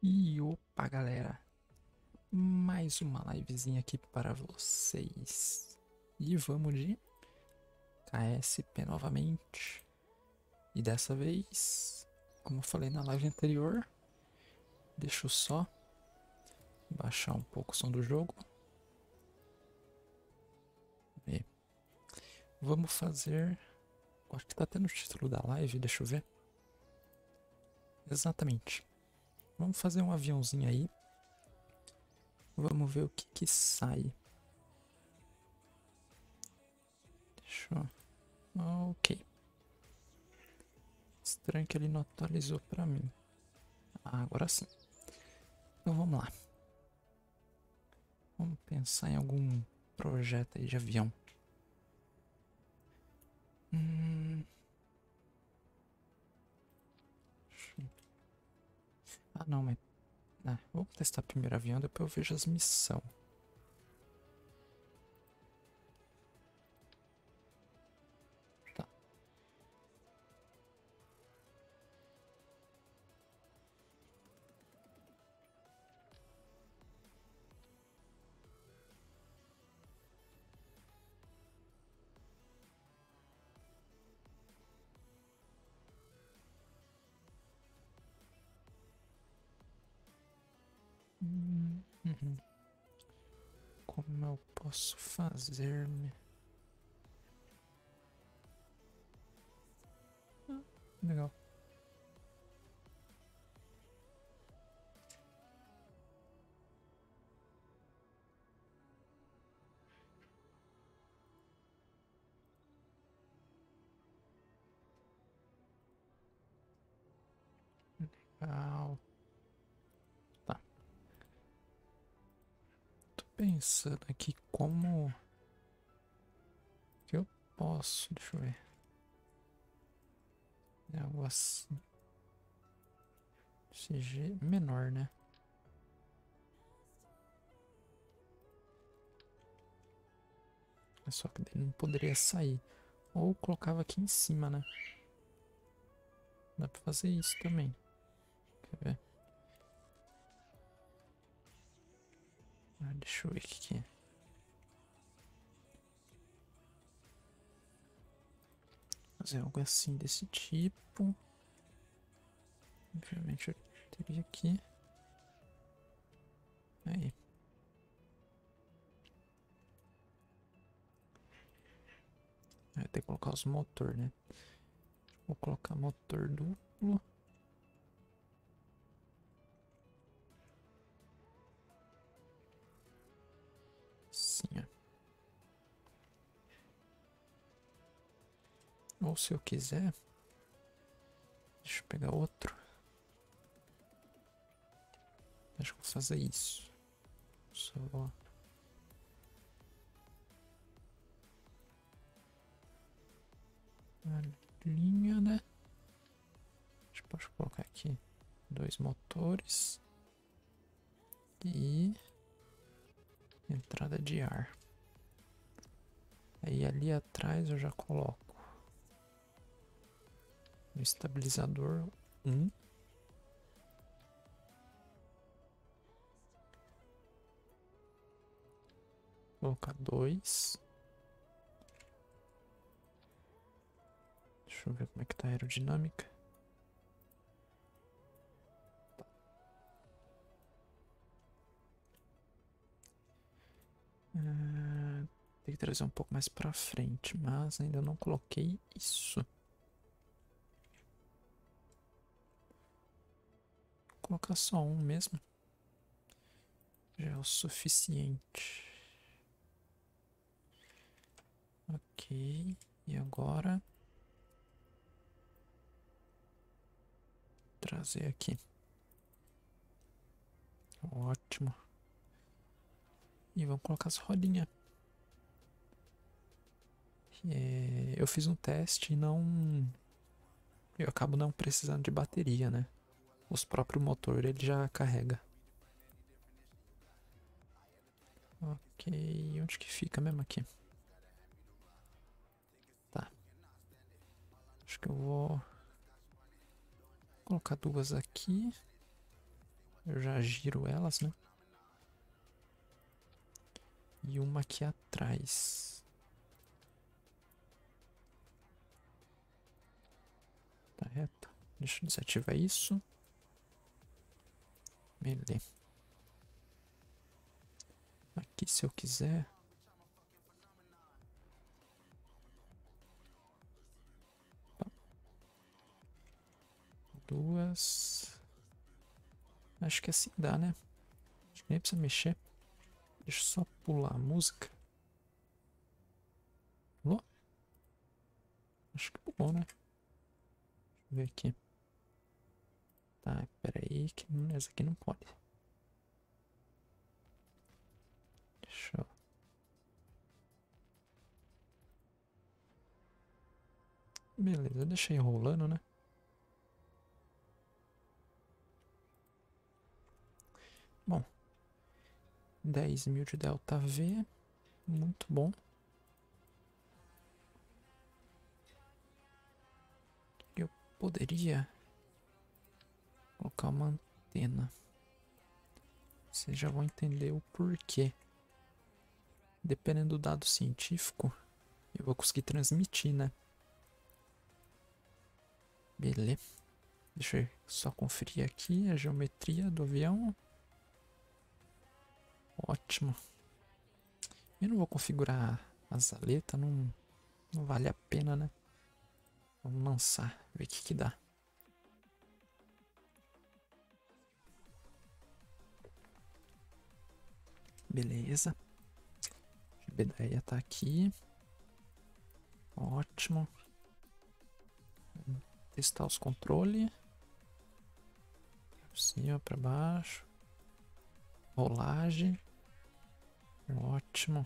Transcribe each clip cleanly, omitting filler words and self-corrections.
E opa, galera, mais uma livezinha aqui para vocês. E vamos de KSP novamente. E dessa vez, como eu falei na live anterior, deixa eu só baixar um pouco o som do jogo. E vamos fazer, acho que tá até no título da live, deixa eu ver. Exatamente. Vamos fazer um aviãozinho aí. Vamos ver o que sai. Deixa eu... Ok. Estranho que ele não atualizou pra mim. Ah, agora sim. Então vamos lá. Vamos pensar em algum projeto aí de avião. Hum, Ah, não, mas... vamos testar primeiro o avião, depois eu vejo as missões. Tá. Uhum. Como eu posso fazer... Legal. Legal. Tá. Tô pensando aqui como... que eu posso... Deixa eu ver. É algo assim. CG menor, né? Só que ele não poderia sair. Ou colocava aqui em cima, né? Dá pra fazer isso também. Quer ver? Deixa eu ver o que é. Fazer algo assim desse tipo. Obviamente eu teria aqui. Aí. Vai ter que colocar os motor, né? Vou colocar motor duplo. Assim, ó. Ou se eu quiser, deixa eu pegar outro. Acho que vou fazer isso. Só a linha, né? A gente pode colocar aqui dois motores e entrada de ar. Aí ali atrás eu já coloco o estabilizador 1. Vou colocar 2. Deixa eu ver como é que tá a aerodinâmica. Tem que trazer um pouco mais pra frente, mas ainda não coloquei isso. Vou colocar só um mesmo. Já é o suficiente. Ok. E agora... trazer aqui. Ótimo. E vamos colocar as rodinhas. Eu fiz um teste e não... eu acabo não precisando de bateria, né? Os próprios motor ele já carrega. Ok, onde que fica mesmo aqui? Tá. Acho que eu vou colocar duas aqui. eu já giro elas, né? E uma aqui atrás. Tá reto. Deixa eu desativar isso. Beleza. Aqui se eu quiser. Duas. Acho que assim dá, né? Acho que nem precisa mexer. Deixa eu só pular a música. Pulou? Acho que pulou, né? Deixa eu ver aqui. Tá, pera aí, que essa aqui não pode. Deixa eu... Beleza, eu deixei rolando, né? Bom, 10.000 de delta V, muito bom. Eu poderia colocar uma antena. Vocês já vão entender o porquê. Dependendo do dado científico, eu vou conseguir transmitir, né? Beleza. Deixa eu só conferir aqui a geometria do avião. Ótimo. Eu não vou configurar as aletas, não vale a pena, né? Vamos lançar, ver o que que dá. Beleza. A BDE tá aqui. Ótimo. Vamos testar os controles. Pra cima, para baixo. Rolagem. Ótimo.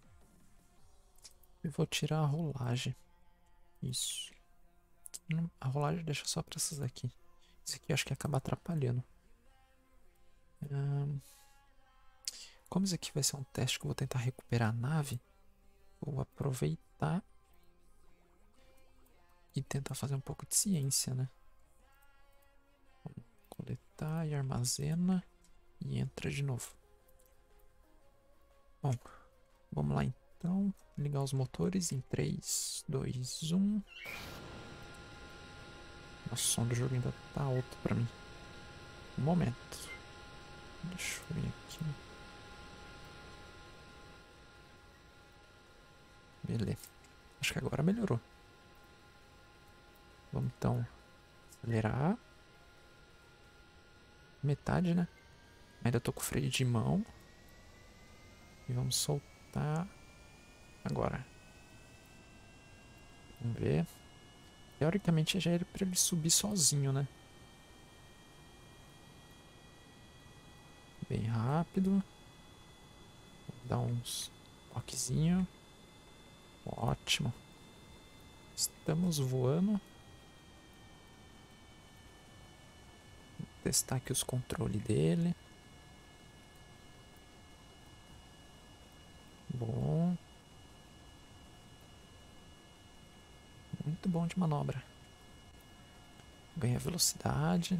E vou tirar a rolagem. Isso. A rolagem deixa só para essas aqui. Isso aqui eu acho que acaba atrapalhando. Como isso aqui vai ser um teste que eu vou tentar recuperar a nave, vou aproveitar e tentar fazer um pouco de ciência, né? Vamos coletar e armazena e entra de novo. Bom, vamos lá então. Ligar os motores em 3, 2, 1. O som do jogo ainda tá alto pra mim. Um momento. Deixa eu ver aqui. Beleza. Acho que agora melhorou. Vamos então acelerar. Metade, né? Ainda tô com o freio de mão. E vamos soltar agora. Vamos ver. Teoricamente já era pra ele subir sozinho, né? Bem rápido. Vou dar uns toquezinho. Ótimo. Estamos voando. Vou testar aqui os controles dele. Bom. Muito bom de manobra. Ganha velocidade.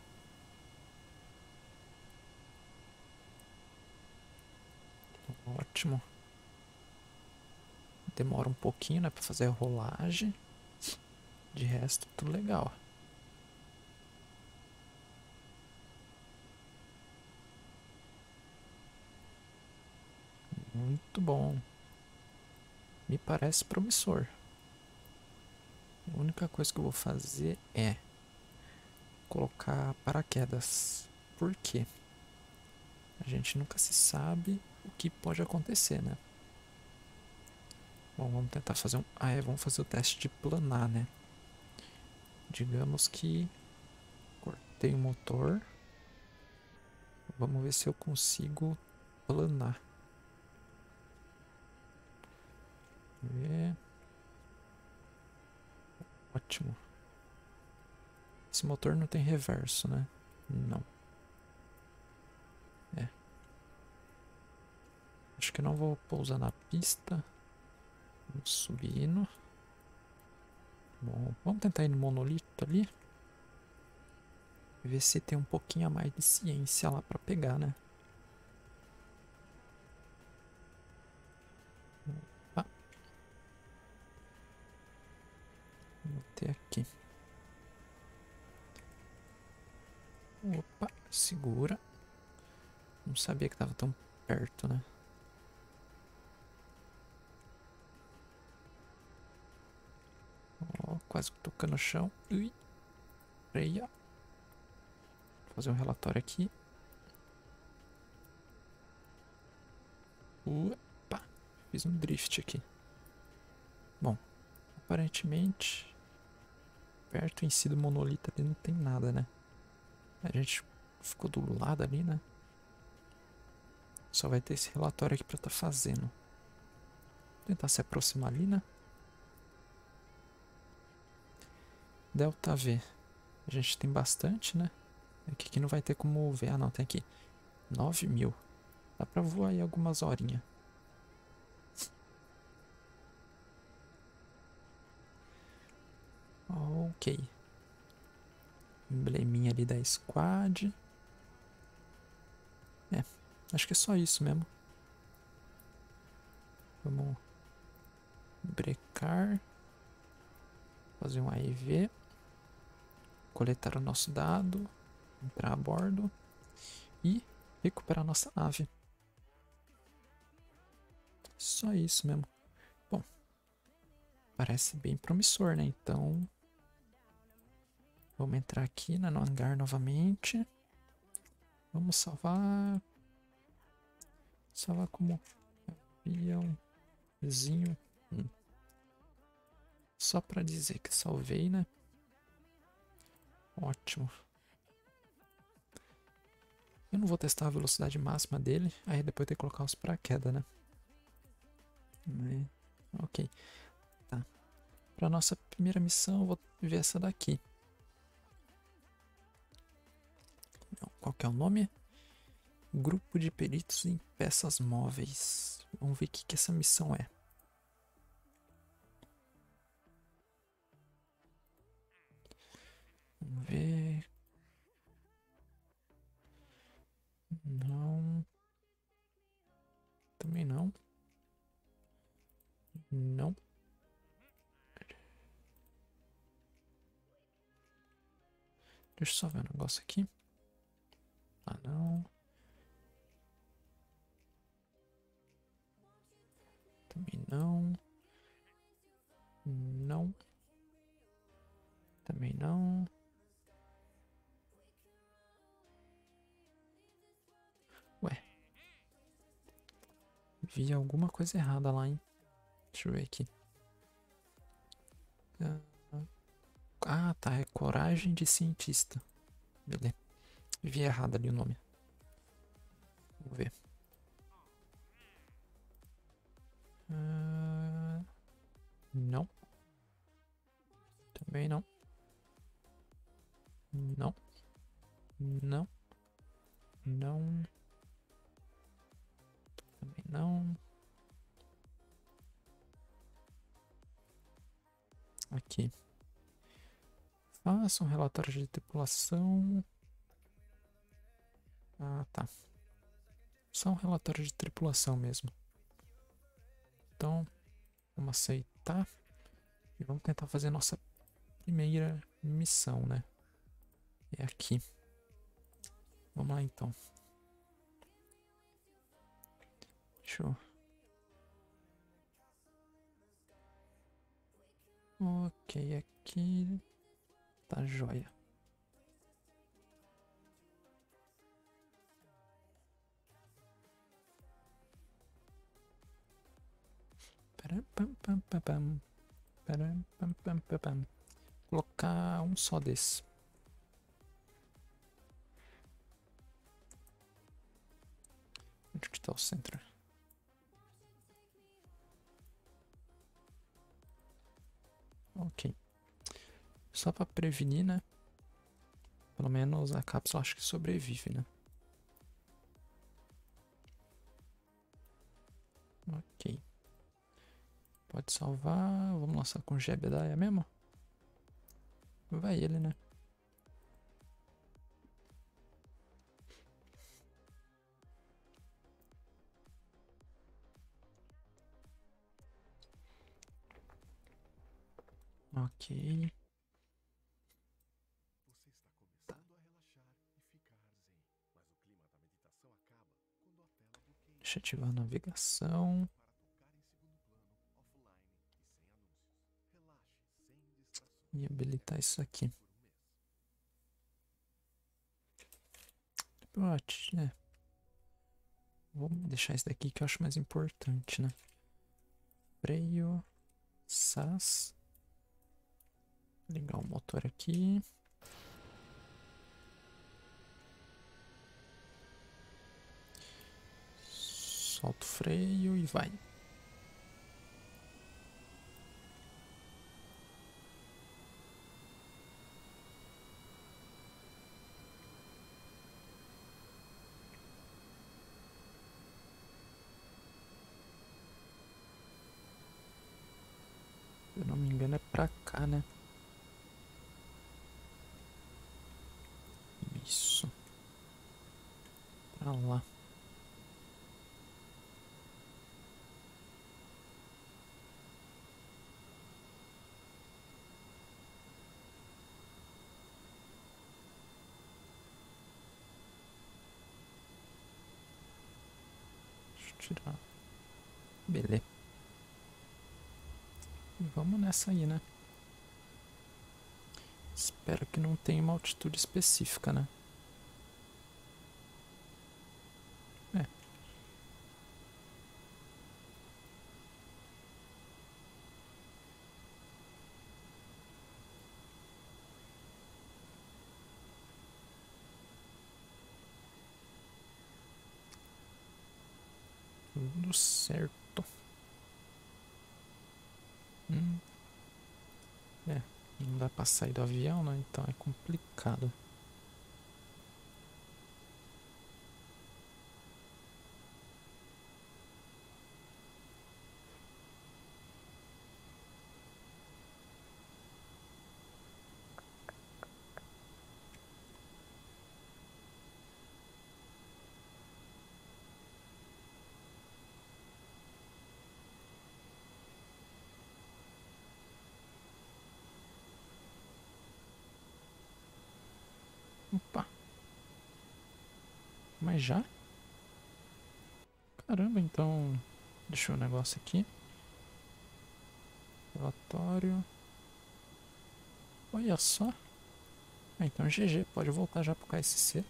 Ótimo. Demora um pouquinho, né, pra fazer a rolagem. De resto, tudo legal. Muito bom. Me parece promissor. A única coisa que eu vou fazer é colocar paraquedas. Por quê? A gente nunca se sabe o que pode acontecer, né? Bom, vamos tentar fazer um... vamos fazer o teste de planar, né? Digamos que cortei o motor. Vamos ver se eu consigo planar. Ver. Ótimo. Esse motor não tem reverso, né? Não. Acho que não vou pousar na pista. Vamos subindo. Bom, vamos tentar ir no monolito ali. Ver se tem um pouquinho a mais de ciência lá pra pegar, né? Opa. Vou ter aqui. Opa, segura. Não sabia que tava tão perto, né? Ó, quase tocando no chão. Ui. Freia. Vou fazer um relatório aqui. Opa, fiz um drift aqui. Bom, aparentemente perto em si do monolito ali não tem nada, né? A gente ficou do lado ali, né? Só vai ter esse relatório aqui pra tá fazendo. Vou tentar se aproximar ali, né? Delta V. A gente tem bastante, né? Aqui não vai ter como ver. Ah, não, tem aqui. 9.000. Dá pra voar aí algumas horinhas. Ok. Embleminha ali da squad. É, acho que é só isso mesmo. Vamos brecar. Fazer um AEV. Coletar o nosso dado. Entrar a bordo. E recuperar nossa nave. Só isso mesmo. Bom, parece bem promissor, né? Então, vamos entrar aqui no hangar novamente. Vamos salvar. Salvar como aviãozinho. Só pra dizer que salvei, né? Ótimo. Eu não vou testar a velocidade máxima dele. Aí depois tem que colocar os paraquedas, né? Ok. Tá. Pra nossa primeira missão, eu vou ver essa daqui. Qual que é o nome? Grupo de peritos em peças móveis. Vamos ver o que essa missão é. Vamos ver. Não. Também não. Não. Deixa eu só ver um negócio aqui. Ah, não. Também não. Não. Também não. Ué. Vi alguma coisa errada lá, hein? Deixa eu ver aqui. Ah, tá. É Coragem de Cientista. Beleza. Vi errado ali o nome. Vamos ver. Não. Também não. Não. Não. Não. Também não. Aqui. Faça um relatório de tripulação. Ah, tá. Só um relatório de tripulação mesmo. Então, vamos aceitar. E vamos tentar fazer a nossa primeira missão, né? É aqui. Vamos lá então. Deixa eu... Ok, aqui tá joia. Colocar um só desse. Onde que tá o centro? Ok. Só pra prevenir, né? Pelo menos a cápsula acho que sobrevive, né? Ok. Pode salvar. Vamos lançar com Jebediah mesmo? Vai ele, né? Ok. Deixa eu ativar a navegação. E habilitar isso aqui. Pronto, né? Vou deixar isso daqui que eu acho mais importante, né? Freio. SAS. Ligar o motor aqui. Solta o freio e vai. Se eu não me engano é pra cá, né? Isso. Pra lá. Deixa eu tirar. Beleza. Vamos nessa aí, né? Espero que não tenha uma altitude específica, né? É. Tudo certo. É. Não dá pra sair do avião, né? Então é complicado. Opa. Mas já? Caramba, então. Deixa eu ver o negócio aqui. Relatório. Olha só. Ah, então GG, pode voltar já pro KSC.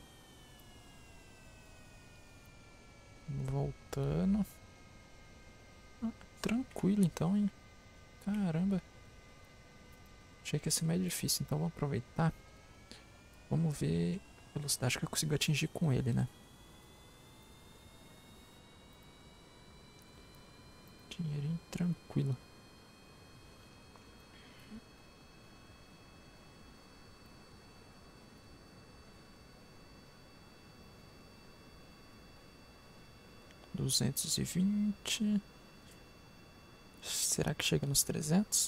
Voltando. Ah, tranquilo então, hein? Caramba. Achei que ia ser mais difícil, então vamos aproveitar. Vamos ver a velocidade que eu consigo atingir com ele, né? Dinheirinho tranquilo. $220. Será que chega nos 300?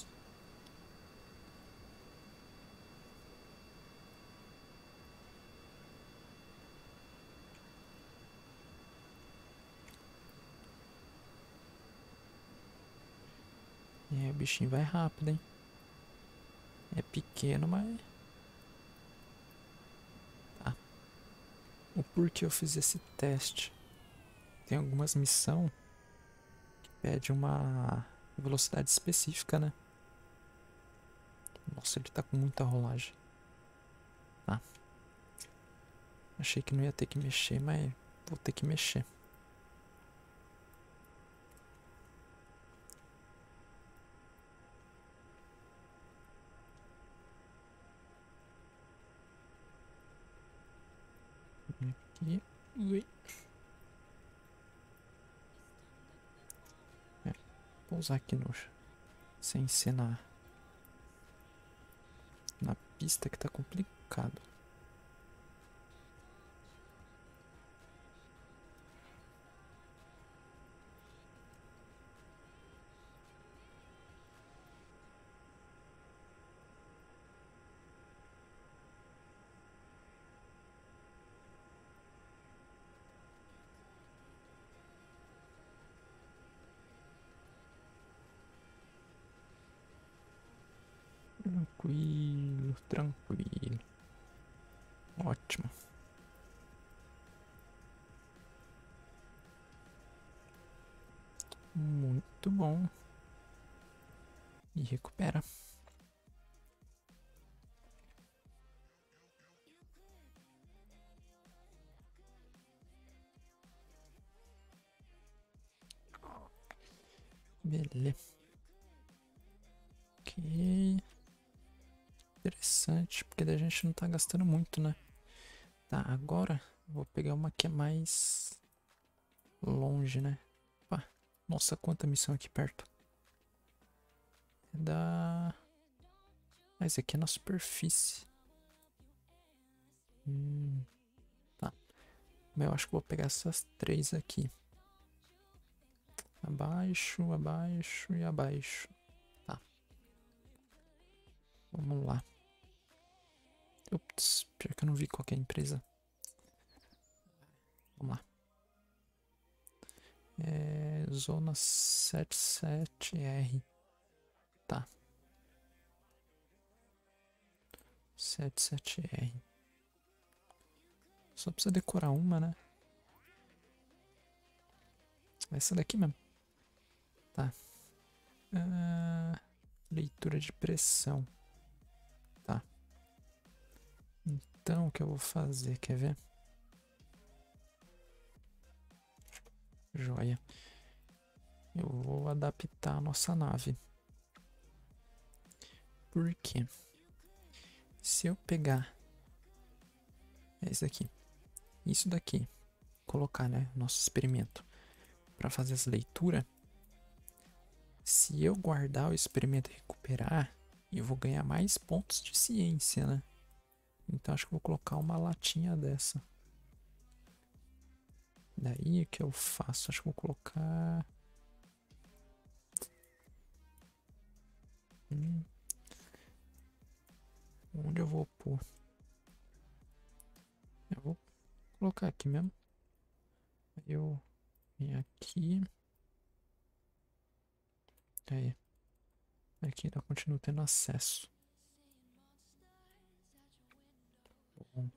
É, o bichinho vai rápido, hein? É pequeno, mas... Tá. O porquê eu fiz esse teste? Tem algumas missões que pedem uma velocidade específica, né? Nossa, ele tá com muita rolagem. Tá. Achei que não ia ter que mexer, mas vou ter que mexer. Aqui. Ui. É, pousar aqui no... Sem ser na pista que tá complicado. Tranquilo, tranquilo. Ótimo. Muito bom. E recupera. Beleza. Ok. Interessante, porque daí a gente não tá gastando muito, né? Tá, agora eu vou pegar uma que é mais longe, né? Opa, nossa, quanta missão aqui perto. É da... Ah, esse aqui é na superfície. Tá. Mas eu acho que vou pegar essas três aqui. Abaixo, abaixo e abaixo. Tá. Vamos lá. Ups, pior que eu não vi qual que é a empresa. Vamos lá. É Zona 77R. Tá. 77R. Só precisa decorar uma, né? Essa daqui mesmo. Tá. Leitura de pressão. Tá. Então, o que eu vou fazer? Quer ver? Joia. Eu vou adaptar a nossa nave. Por quê? Se eu pegar esse daqui, isso daqui, colocar, né, nosso experimento para fazer essa leitura, se eu guardar o experimento e recuperar, eu vou ganhar mais pontos de ciência, né? Então acho que vou colocar uma latinha dessa. Daí o que eu faço? Acho que vou colocar... Onde eu vou pôr? Eu vou colocar aqui mesmo. Aí eu venho aqui. Aí. Aqui eu continuo tendo acesso. Bom.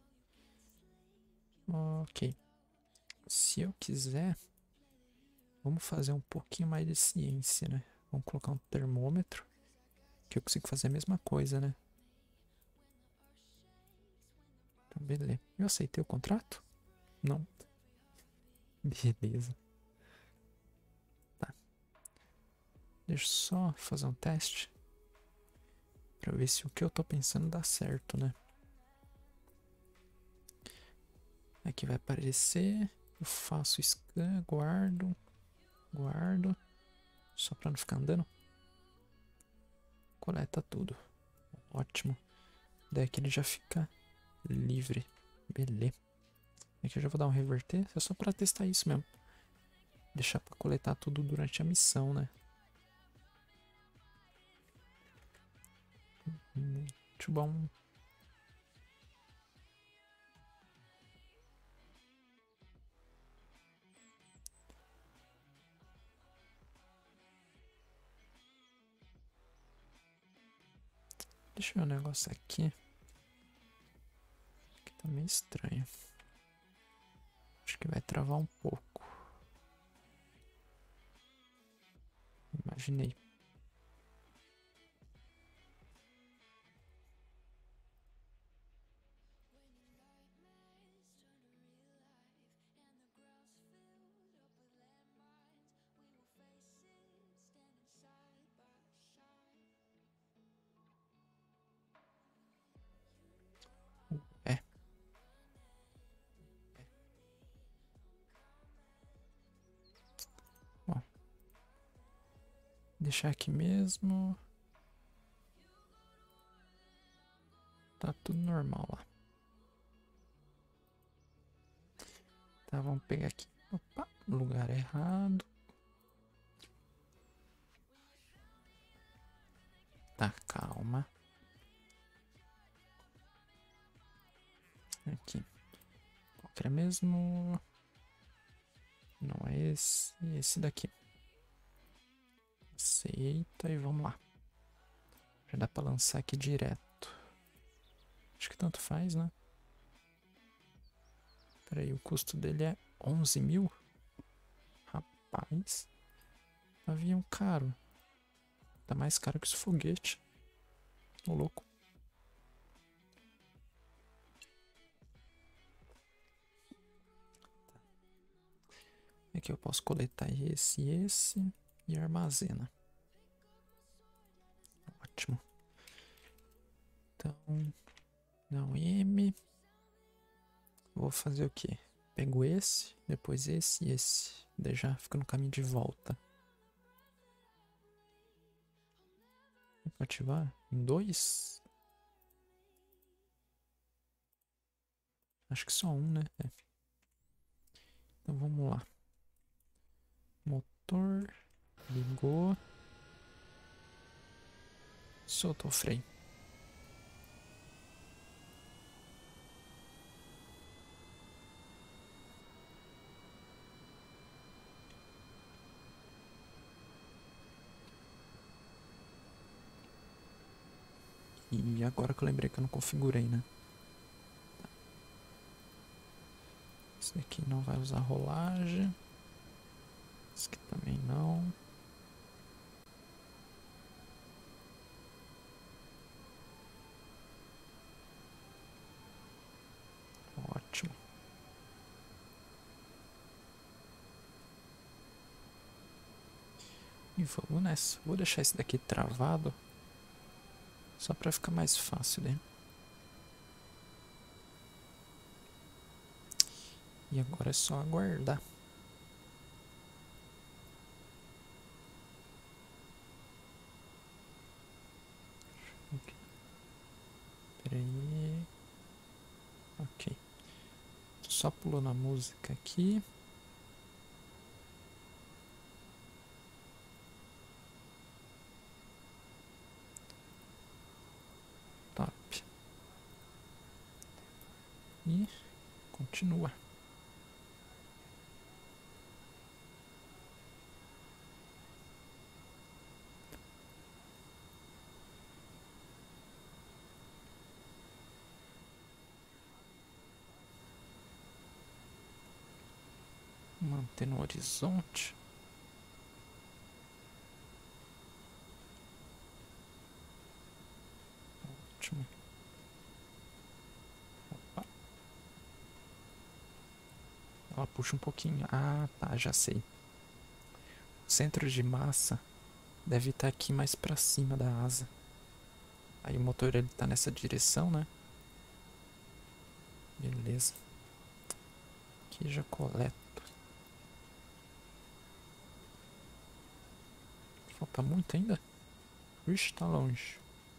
Ok. Se eu quiser, vamos fazer um pouquinho mais de ciência, né? Vamos colocar um termômetro, que eu consigo fazer a mesma coisa, né? Então, beleza. Eu aceitei o contrato? Não. Beleza. Tá. Deixa eu só fazer um teste pra ver se o que eu tô pensando dá certo, né? Aqui vai aparecer. Eu faço scan, guardo. Guardo. Só pra não ficar andando. Coleta tudo. Ótimo. Daí aqui ele já fica livre. Beleza. Aqui eu já vou dar um reverter. É só pra testar isso mesmo. Deixar pra coletar tudo durante a missão, né? Muito bom. Deixa eu ver um negócio aqui. Que tá meio estranho. Acho que vai travar um pouco. Imaginei. É. Bom. Deixar aqui mesmo. Tá tudo normal lá. Tá, vamos pegar aqui. Opa, lugar errado. Tá, calma. Aqui. Qual que é mesmo? Não é esse. Esse daqui. Aceita e vamos lá. Já dá pra lançar aqui direto. Acho que tanto faz, né? Pera aí, o custo dele é 11 mil? Rapaz. Avião caro. Tá mais caro que esse foguete. Ô louco. Aqui eu posso coletar esse e esse. E armazena. Ótimo. Então, não M. Vou fazer o quê? Pego esse, depois esse e esse. Daí já fica no caminho de volta. Vou ativar em 2? Acho que só um, né? É. Então vamos lá. Motor. Ligou. Soltou o freio. E agora que eu lembrei que eu não configurei, né? Esse daqui não vai usar rolagem. Esse aqui também não. Ótimo. E vamos nessa. Vou deixar esse daqui travado. Só pra ficar mais fácil, né? E agora é só aguardar. Pera aí. Ok. Só pulou na música aqui. Top. E continua. Manter no horizonte. Ótimo. Opa. Ela puxa um pouquinho. Ah, tá, já sei. O centro de massa deve estar aqui mais pra cima da asa. Aí o motor ele tá nessa direção, né? Beleza. Aqui já coleto. Falta muito ainda? Ixi, tá longe.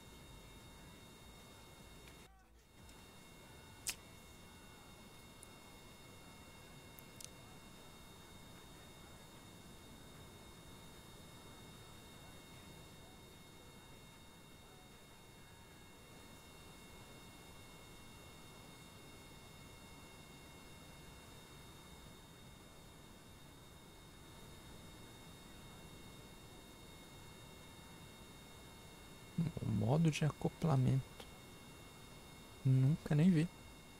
O modo de acoplamento. Nunca nem vi.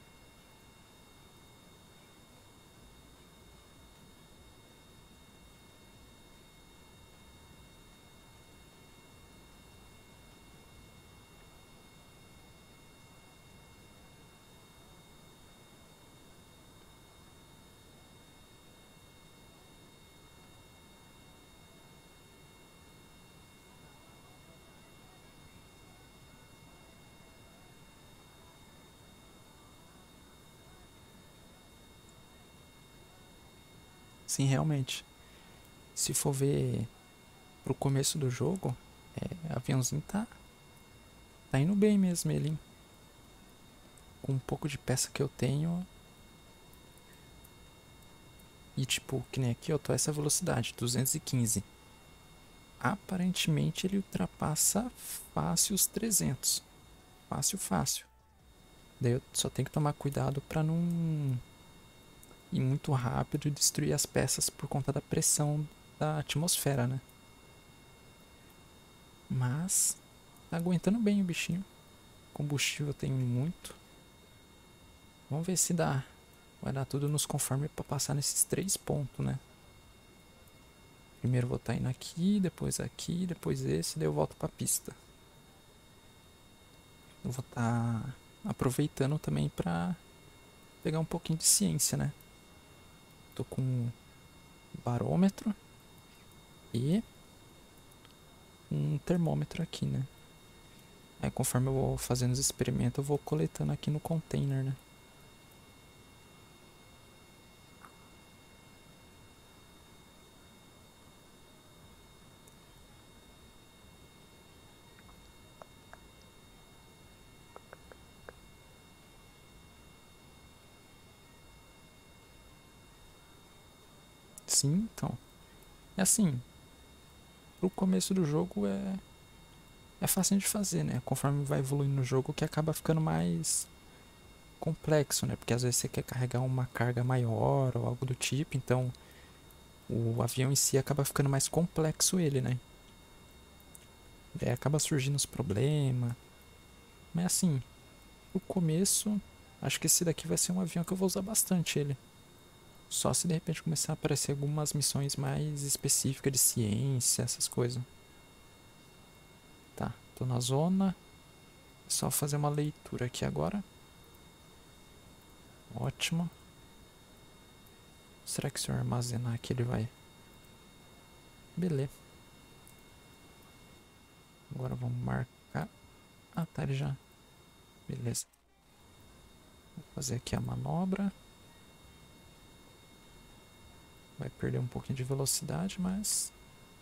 Sim, realmente. Se for ver pro começo do jogo, o aviãozinho tá indo bem mesmo ele, hein? Com um pouco de peça que eu tenho. E tipo, que nem aqui eu tô a essa velocidade, 215. Aparentemente ele ultrapassa fácil os 300. Fácil, fácil. Daí eu só tenho que tomar cuidado pra não ir muito rápido e destruir as peças por conta da pressão da atmosfera, né? Mas Tá aguentando bem o bichinho. Combustível tem muito. Vamos ver se dá. Vai dar tudo nos conforme pra passar nesses 3 pontos, né? Primeiro vou estar indo aqui, depois esse, daí eu volto pra pista. Eu vou estar aproveitando também pra pegar um pouquinho de ciência, né? Tô com um barômetro e um termômetro aqui, né? Aí conforme eu vou fazendo os experimentos, eu vou coletando aqui no container, né? Sim, então. É assim, pro começo do jogo é fácil de fazer, né? Conforme vai evoluindo no jogo, que acaba ficando mais complexo, né? Porque às vezes você quer carregar uma carga maior ou algo do tipo, então o avião em si acaba ficando mais complexo ele, né? Daí acaba surgindo os problemas. Mas assim, no começo, acho que esse daqui vai ser um avião que eu vou usar bastante ele. Só se de repente começar a aparecer algumas missões mais específicas de ciência, essas coisas. Tá, tô na zona. É só fazer uma leitura aqui agora. Ótimo. Será que se eu armazenar aqui ele vai? Beleza. Agora vamos marcar. Ah, tá, ele já. Beleza. Vou fazer aqui a manobra. Vai perder um pouquinho de velocidade, mas...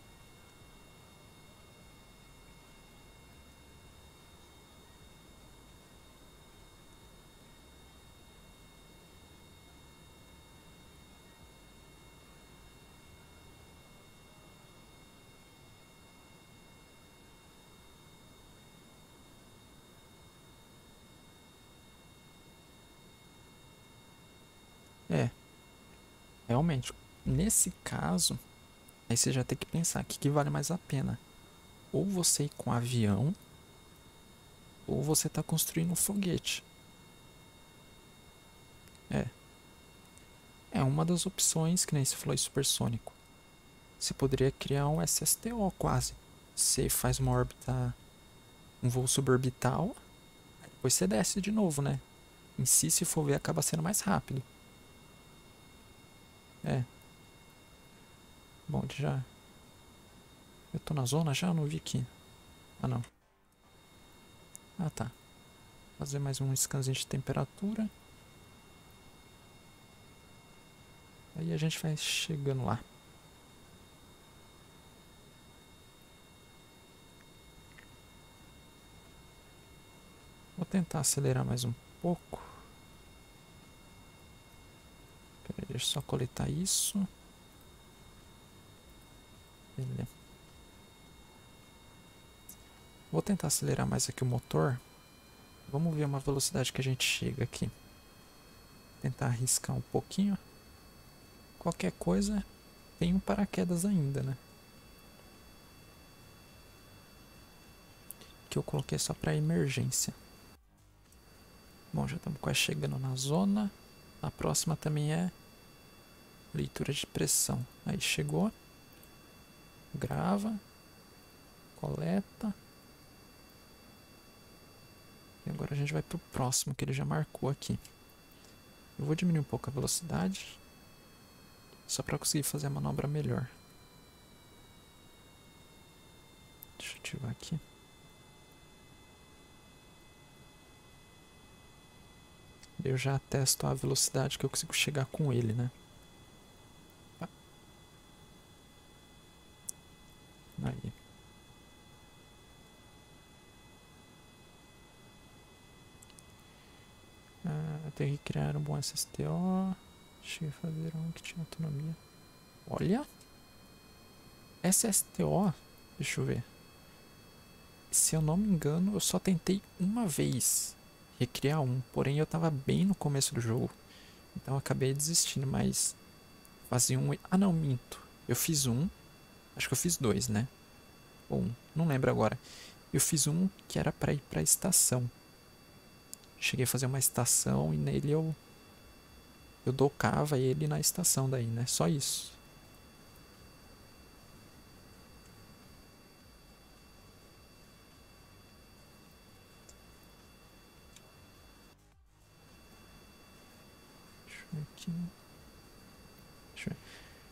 É, realmente. Nesse caso, aí você já tem que pensar o que vale mais a pena. Ou você ir com avião, ou você tá construindo um foguete. É. É uma das opções, que nem você falou, supersônico. Você poderia criar um SSTO quase. Você faz uma órbita, um voo suborbital, depois você desce de novo, né? Em si, se for ver, acaba sendo mais rápido. É. Bom, já. Eu tô na zona já? Eu não vi aqui. Ah, não. Ah, tá. Fazer mais um scanzinho de temperatura. Aí a gente vai chegando lá. Vou tentar acelerar mais um pouco. Pera aí, deixa eu só coletar isso. Beleza. Vou tentar acelerar mais aqui o motor. Vamos ver uma velocidade que a gente chega aqui. Tentar arriscar um pouquinho. Qualquer coisa, tem um paraquedas ainda, né? Que eu coloquei só para emergência. Bom, já estamos quase chegando na zona. A próxima também é leitura de pressão. Aí chegou. Grava. Coleta. E agora a gente vai pro próximo que ele já marcou aqui. Eu vou diminuir um pouco a velocidade. Só para conseguir fazer a manobra melhor. Deixa eu ativar aqui. Eu já testo a velocidade que eu consigo chegar com ele, né? Aí. Eu tenho que criar um bom SSTO. Cheguei a fazer um que tinha autonomia. Olha! SSTO, deixa eu ver. Se eu não me engano, eu só tentei uma vez recriar um. Porém, eu tava bem no começo do jogo. Então eu acabei desistindo, mas fazia um. Ah, não, minto. Eu fiz um. Acho que eu fiz dois, né? Ou um. Não lembro agora. Eu fiz um que era pra ir pra estação. Cheguei a fazer uma estação e nele eu docava ele na estação daí, né? Só isso. Deixa eu ver aqui. Deixa eu ver.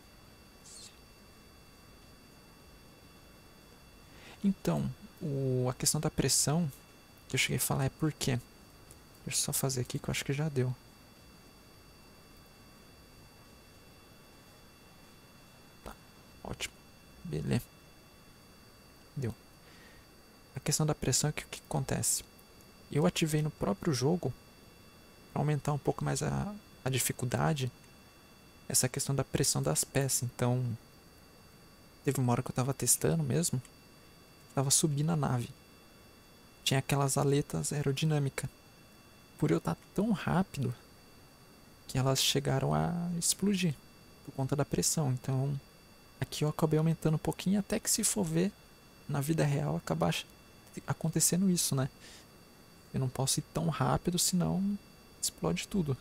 Então, a questão da pressão que eu cheguei a falar é por quê? Deixa eu só fazer aqui que eu acho que já deu. Tá, ótimo. Beleza. Deu. A questão da pressão é que o que acontece? Eu ativei no próprio jogo para aumentar um pouco mais a dificuldade essa questão da pressão das peças. Então, teve uma hora que eu tava testando mesmo, tava subindo a nave. Tinha aquelas aletas aerodinâmicas. Por eu estar tão rápido que elas chegaram a explodir por conta da pressão. Então, aqui eu acabei aumentando um pouquinho até que se for ver na vida real acabar acontecendo isso, né? Eu não posso ir tão rápido, senão explode tudo.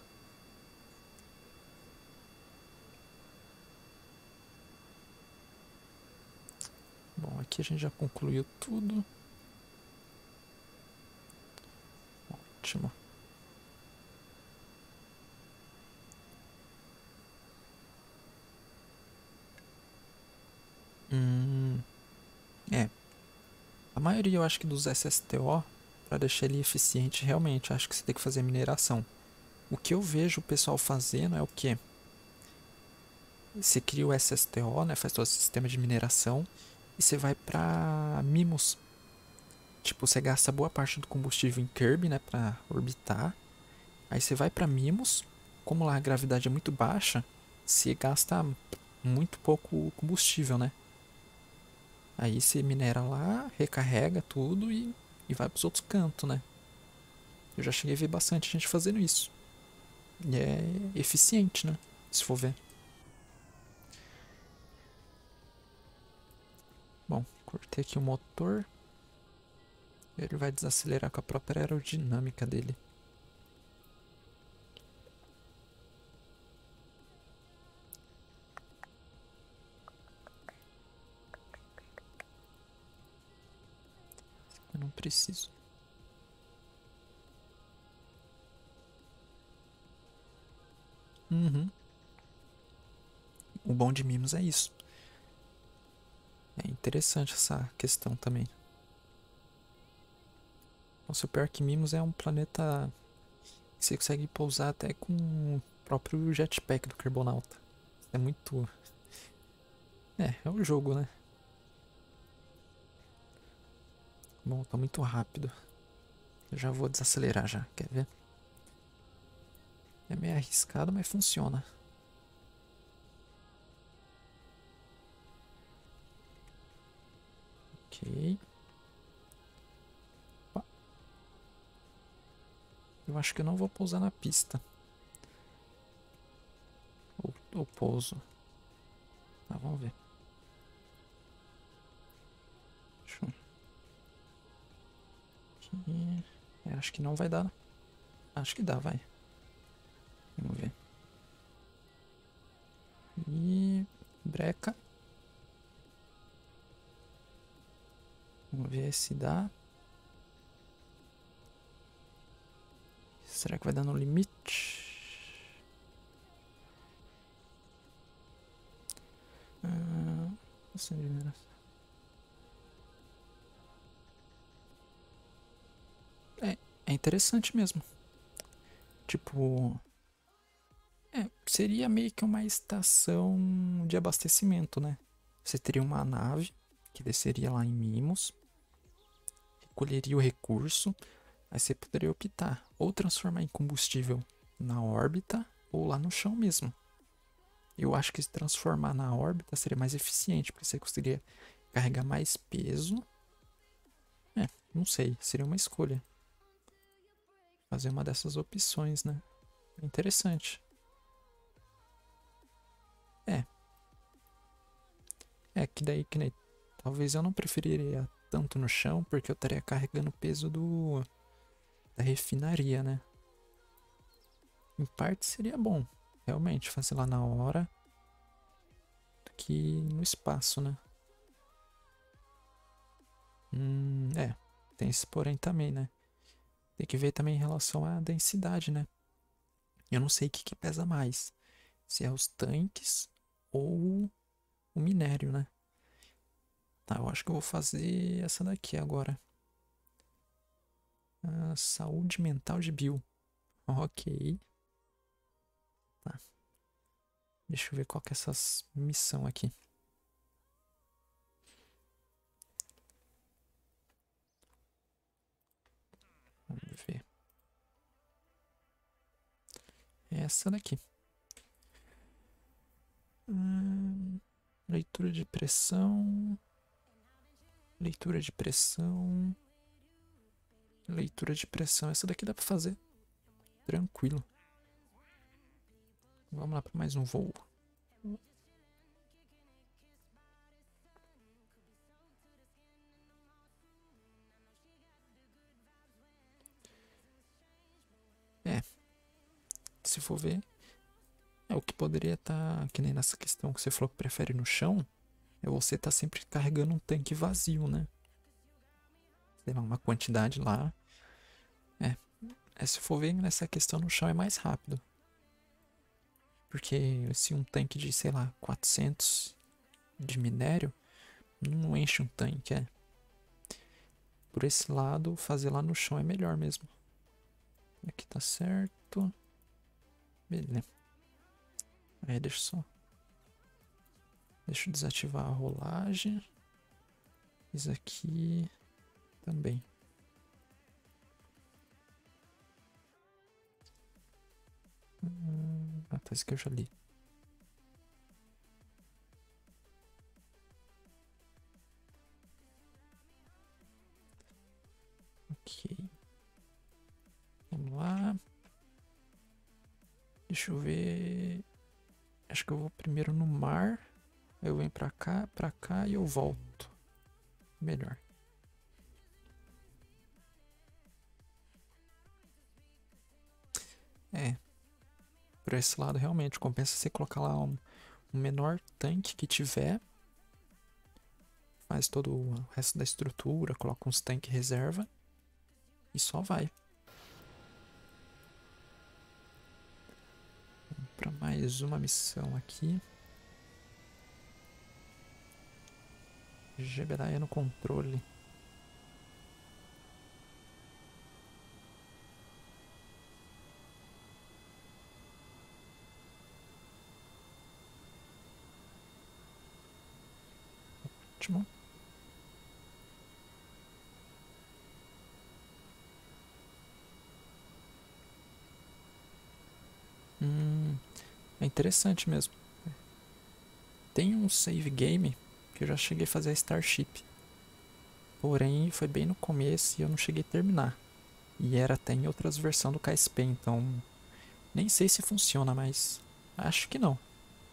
Bom, aqui a gente já concluiu tudo. Ótimo. É. A maioria eu acho que dos SSTO, para deixar ele eficiente, realmente acho que você tem que fazer mineração. O que eu vejo o pessoal fazendo é o quê? Você cria o SSTO, né? Faz todo o sistema de mineração e você vai para Mimos. Tipo, você gasta boa parte do combustível em Kirby, né, para orbitar. Aí você vai para Mimos, como lá a gravidade é muito baixa, você gasta muito pouco combustível, né? Aí você minera lá, recarrega tudo e vai pros outros cantos, né? Eu já cheguei a ver bastante gente fazendo isso. E é eficiente, né? Se for ver. Bom, cortei aqui o motor. Ele vai desacelerar com a própria aerodinâmica dele. Eu não preciso. Uhum. O bom de Mimos é isso. É interessante essa questão também. Nossa, o pior que Mimos é um planeta que você consegue pousar até com o próprio jetpack do Carbonauta. É muito. É um jogo, né? Bom, tá muito rápido. Eu já vou desacelerar já, quer ver? É meio arriscado, mas funciona. Ok. Opa. Eu acho que eu não vou pousar na pista. Ou pouso. Tá, vamos ver. Deixa eu... Aqui. Acho que não vai dar. Acho que dá, vai. Vamos ver. E breca. Vamos ver se dá. Será que vai dar no limite? Assim, é interessante mesmo. Tipo, seria meio que uma estação de abastecimento, né? Você teria uma nave que desceria lá em Mimos, recolheria o recurso, aí você poderia optar ou transformar em combustível na órbita ou lá no chão mesmo. Eu acho que se transformar na órbita seria mais eficiente, porque você conseguiria carregar mais peso. Não sei, seria uma escolha. Fazer uma dessas opções, né? É interessante. É, que daí, que nem. Talvez eu não preferiria tanto no chão, porque eu estaria carregando o peso da refinaria, né? Em parte seria bom, realmente, fazer lá na hora do que no espaço, né? É, tem esse porém também, né? Tem que ver também em relação à densidade, né? Eu não sei o que pesa mais, se é os tanques ou o minério, né? Tá, eu acho que eu vou fazer essa daqui agora. Saúde mental de Bill. Ok. Tá. Deixa eu ver qual que é essa missão aqui. Vamos ver. É essa daqui. Leitura de pressão. Leitura de pressão. Leitura de pressão. Essa daqui dá pra fazer. Tranquilo. Vamos lá para mais um voo. É, se for ver, o que poderia estar, que nem nessa questão que você falou que prefere no chão, é você estar sempre carregando um tanque vazio, né? Sei lá, uma quantidade lá. Se for ver nessa questão no chão é mais rápido. Porque se um tanque de, sei lá, 400 de minério, não enche um tanque, é. Por esse lado, fazer lá no chão é melhor mesmo. Aqui tá certo. Beleza. Aí deixa só. Deixa eu desativar a rolagem. Isso aqui também. Tá, isso que eu já li. Ok. Vamos lá. Deixa eu ver. Acho que eu vou primeiro no mar. Eu venho pra cá e eu volto. Melhor. É. Por esse lado, realmente, compensa você colocar lá um menor tanque que tiver. Faz todo o resto da estrutura, coloca uns tanques reserva. E só vai. Vamos pra mais uma missão aqui. Jebediah no controle. Ótimo. É interessante mesmo. Tem um save game que eu já cheguei a fazer a Starship. Porém, foi bem no começo e eu não cheguei a terminar. E era até em outras versões do KSP, então nem sei se funciona, mas acho que não.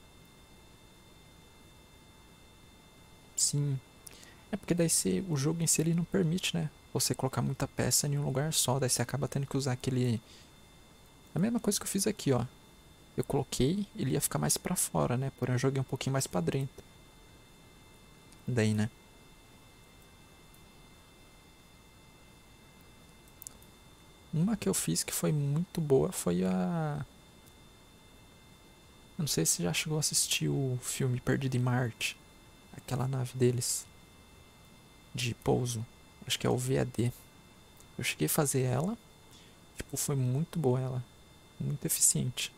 Sim. É porque daí o jogo em si ele não permite, né? Você colocar muita peça em um lugar só, daí você acaba tendo que usar aquele. A mesma coisa que eu fiz aqui, ó. Eu coloquei, ele ia ficar mais pra fora, né? Porém eu joguei um pouquinho mais pra dentro. Daí, né? Uma que eu fiz que foi muito boa foi a. Eu não sei se você já chegou a assistir o filme Perdido em Marte. Aquela nave deles. De pouso. Acho que é o VAD. Eu cheguei a fazer ela. Tipo, foi muito boa ela. Muito eficiente.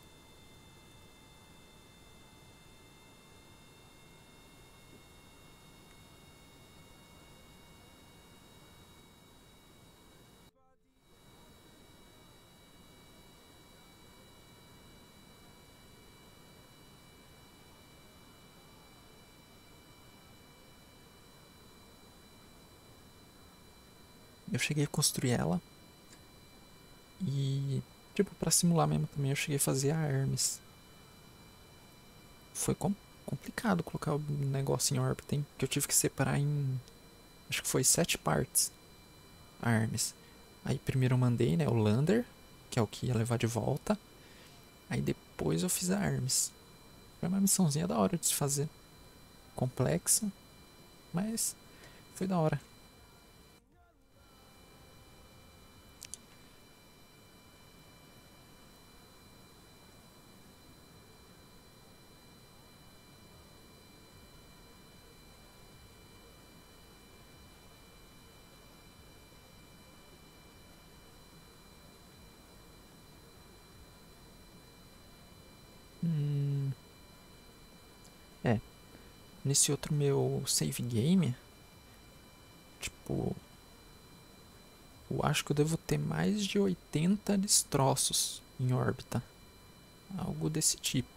Eu cheguei a construir ela. E, tipo, pra simular mesmo também, eu cheguei a fazer a Hermes. Foi complicado colocar o negócio em órbita, hein? Que eu tive que separar em Acho que foi 7 partes a Arms. Aí primeiro eu mandei, né, o Lander, que é o que ia levar de volta. Aí depois eu fiz a Arms. Foi uma missãozinha da hora de se fazer. Complexa, mas foi da hora. Hum, é, nesse outro meu save game, tipo, eu acho que eu devo ter mais de 80 destroços em órbita. Algo desse tipo.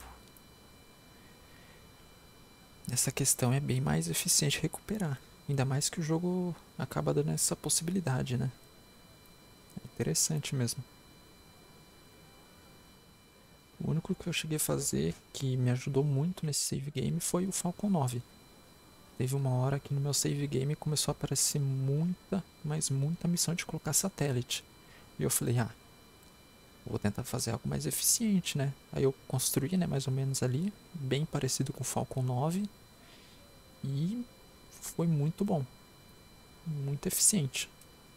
Essa questão é bem mais eficiente recuperar. Ainda mais que o jogo acaba dando essa possibilidade, né? É interessante mesmo. O único que eu cheguei a fazer que me ajudou muito nesse save game foi o Falcon 9. Teve uma hora que no meu save game começou a aparecer muita, mas muita missão de colocar satélite. E eu falei, vou tentar fazer algo mais eficiente, né? Aí eu construí, né, mais ou menos ali, bem parecido com o Falcon 9. E foi muito bom, muito eficiente.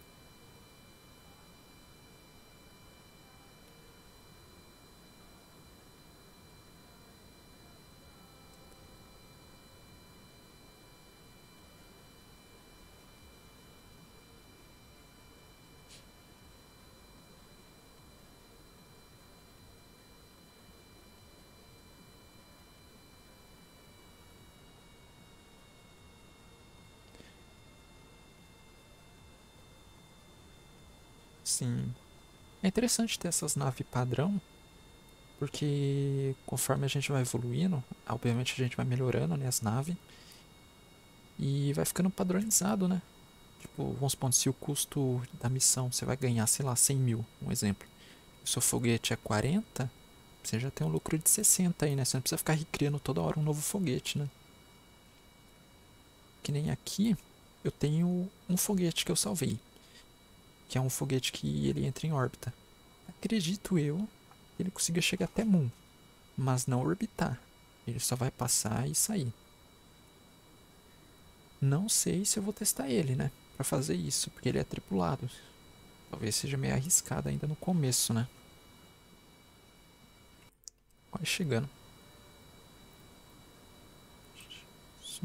Sim. É interessante ter essas naves padrão, porque conforme a gente vai evoluindo, obviamente a gente vai melhorando, né, as naves e vai ficando padronizado, né? Tipo, vamos supor, se o custo da missão você vai ganhar, sei lá, 100 mil, um exemplo. O seu foguete é 40, você já tem um lucro de 60 aí, né? Você não precisa ficar recriando toda hora um novo foguete, né? Que nem aqui, eu tenho um foguete que eu salvei, que é um foguete que ele entra em órbita. Acredito eu que ele consiga chegar até Moon, mas não orbitar. Ele só vai passar e sair. Não sei se eu vou testar ele, né? Pra fazer isso, porque ele é tripulado. Talvez seja meio arriscado ainda no começo, né? Quase chegando. Isso.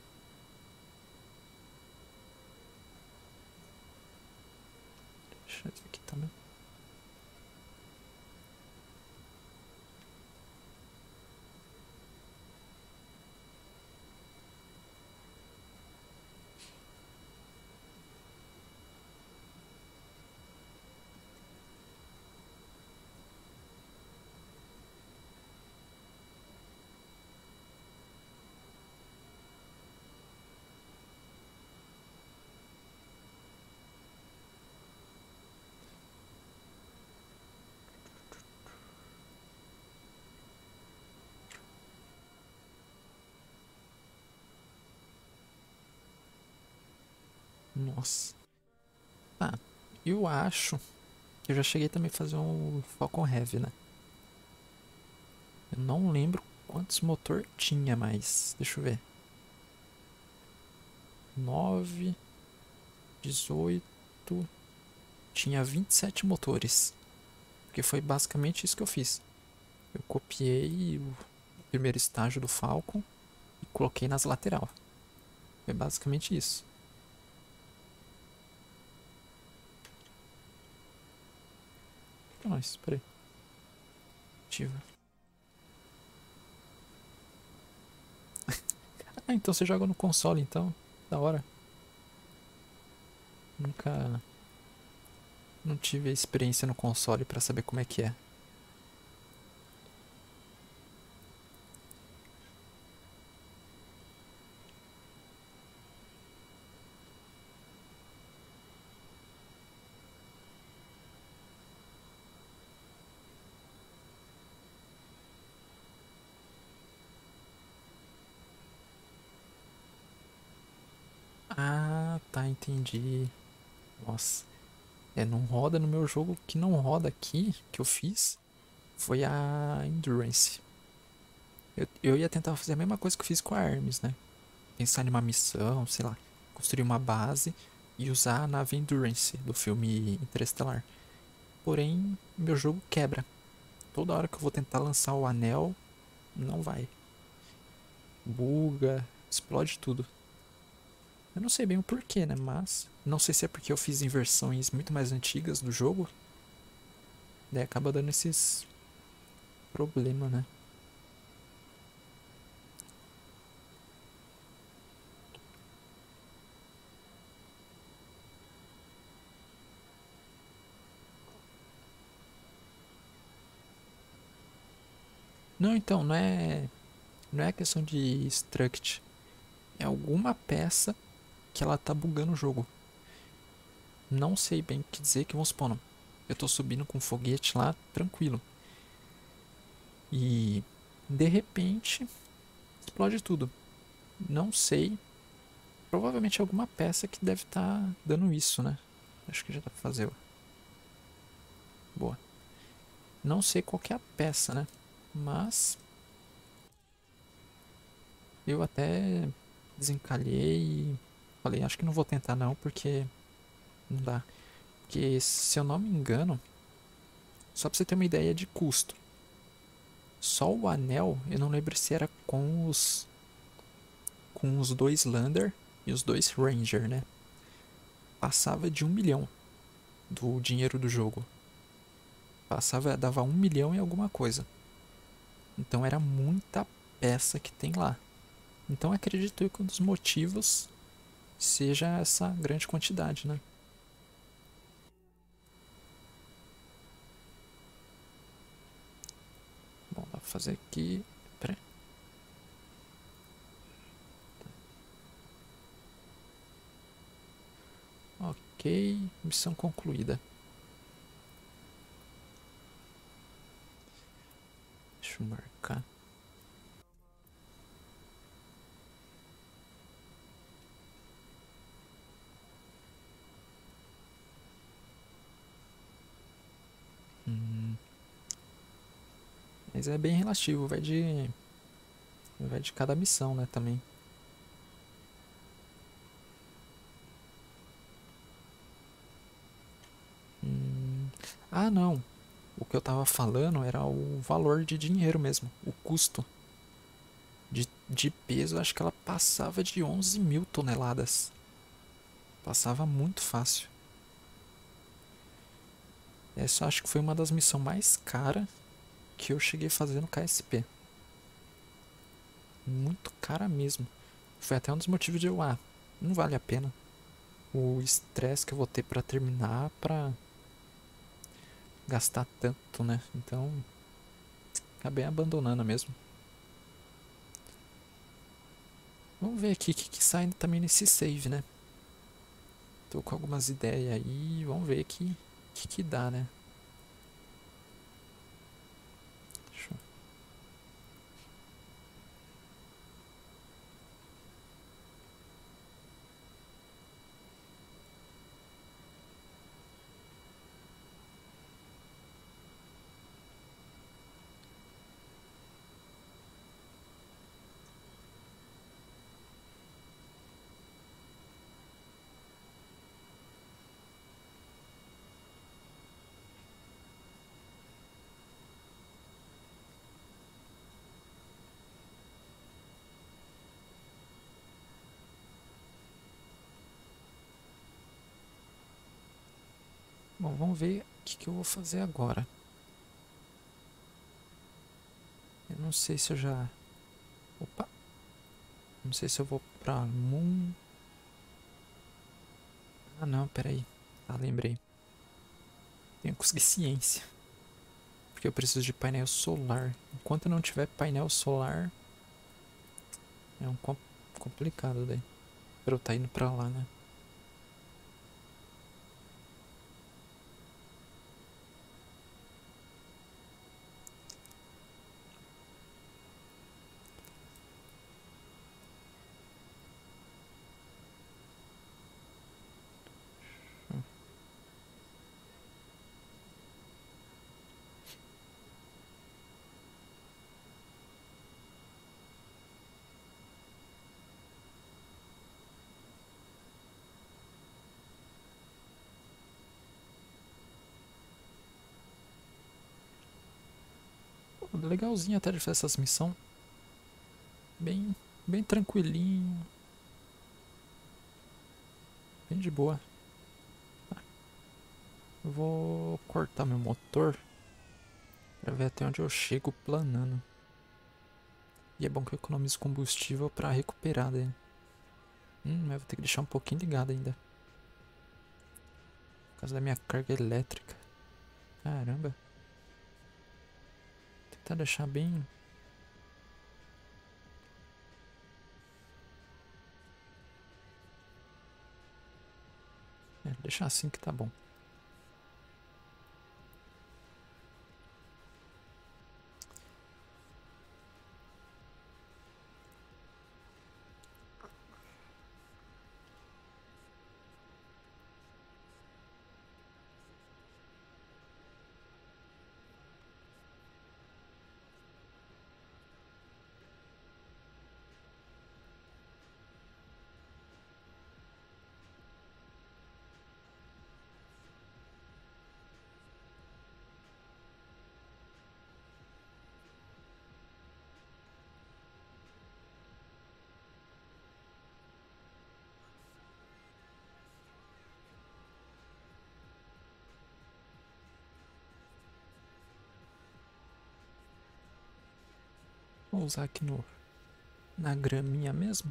Deixa eu ver aqui também. Nossa. Tá. Eu acho que eu já cheguei também a fazer um Falcon Heavy, né? Eu não lembro quantos motor tinha, mas deixa eu ver. 9, 18. Tinha 27 motores. Porque foi basicamente isso que eu fiz. Eu copiei o primeiro estágio do Falcon e coloquei nas lateral. Foi basicamente isso. Nossa, peraí. Ativa. Ah, então você joga no console, então. Da hora. Nunca. Não tive a experiência no console pra saber como é que é. Ah, Ah, tá, entendi. Nossa. Não roda no meu jogo. O que não roda aqui, que eu fiz, foi a Endurance. Eu ia tentar fazer a mesma coisa que eu fiz com a Hermes, né? Pensar em uma missão, sei lá, construir uma base e usar a nave Endurance do filme Interestelar. Porém, meu jogo quebra. Toda hora que eu vou tentar lançar o anel, não vai. Buga, explode tudo. Eu não sei bem o porquê, né? Mas não sei se é porque eu fiz em versões muito mais antigas do jogo. Daí acaba dando esses problemas, né? Não, então, não é questão de struct. É alguma peça que ela tá bugando o jogo. Não sei bem o que dizer, que vamos supor, não. Eu tô subindo com um foguete lá, tranquilo. E de repente explode tudo. Não sei. Provavelmente é alguma peça que deve estar dando isso, né? Acho que já dá pra fazer. Boa. Não sei qual que é a peça, né? Mas eu até desencalhei e falei, acho que não vou tentar não, porque não dá. Porque se eu não me engano, só pra você ter uma ideia de custo, só o anel, eu não lembro se era com os dois Lander e os dois Ranger, né? Passava de 1 milhão do dinheiro do jogo. Passava, dava 1 milhão e alguma coisa. Então era muita peça que tem lá. Então acredito que um dos motivos seja essa grande quantidade, né? Bom, dá pra fazer aqui. Pera aí. Ok, missão concluída. Deixa eu marcar. Hum, mas é bem relativo, vai de cada missão, né, também. Hum, ah, não. O que eu tava falando era o valor de dinheiro mesmo, o custo. De peso, acho que ela passava de 11 mil toneladas. Passava muito fácil. Essa acho que foi uma das missões mais caras que eu cheguei a fazer no KSP. Muito cara mesmo. Foi até um dos motivos de não vale a pena. O estresse que eu vou ter pra terminar, pra gastar tanto, né? Então, acabei abandonando mesmo. Vamos ver aqui o que sai também nesse save, né? Tô com algumas ideias aí, vamos ver que dá, né? Deixa eu... Bom, vamos ver o que eu vou fazer agora. Eu não sei se eu já... Opa! Não sei se eu vou pra Moon... Ah, não, peraí. Ah, lembrei. Tenho que conseguir ciência. Porque eu preciso de painel solar. Enquanto eu não tiver painel solar, é complicado daí. Pra eu tá indo pra lá, né? legalzinho até de fazer essas missões. Bem tranquilinho. Bem de boa. Tá. Eu vou cortar meu motor pra ver até onde eu chego planando. E é bom que eu economizo combustível pra recuperar daí. Mas vou ter que deixar um pouquinho ligado ainda. Por causa da minha carga elétrica. Caramba. Vou tentar deixar bem... deixar assim que tá bom. Vou usar aqui na graminha mesmo.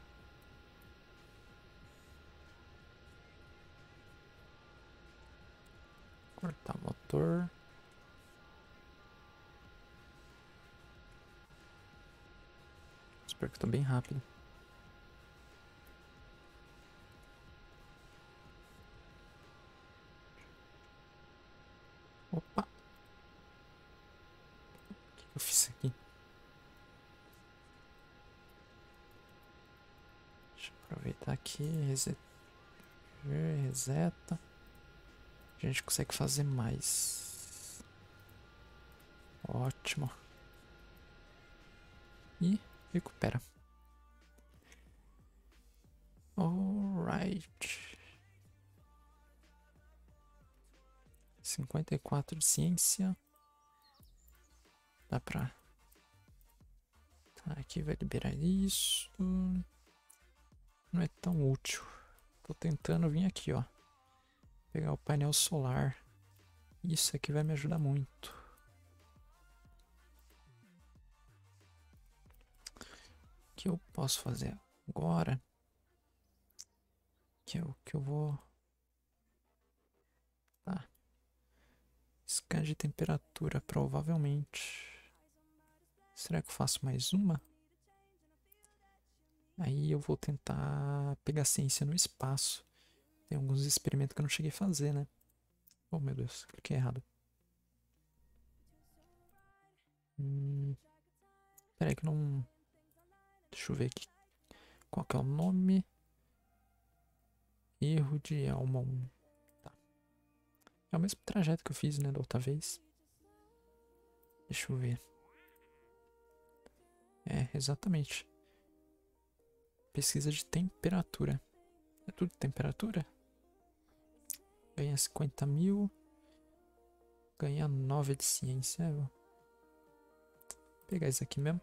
Cortar o motor. Espero que eu tô bem rápido. Opa! O que eu fiz aqui? Deixa eu aproveitar aqui. Reseta. A gente consegue fazer mais. Ótimo. E recupera. Alright. 54 de ciência. Dá pra... Tá, aqui vai liberar isso. Não é tão útil. Tô tentando vir aqui, ó. Pegar o painel solar. Isso aqui vai me ajudar muito. O que eu posso fazer agora? Que é o que eu vou... Tá. Scan de temperatura, provavelmente. Será que eu faço mais uma? Aí eu vou tentar pegar ciência no espaço. Tem alguns experimentos que eu não cheguei a fazer, né? Oh, meu Deus, cliquei errado. Peraí que não... Deixa eu ver aqui. Qual que é o nome? Erro de Elmon. Tá. É o mesmo trajeto que eu fiz, né, da outra vez. Deixa eu ver. É, exatamente. Pesquisa de temperatura. É tudo temperatura? Ganha 50 mil. Ganha 9 de ciência. Vou pegar isso aqui mesmo.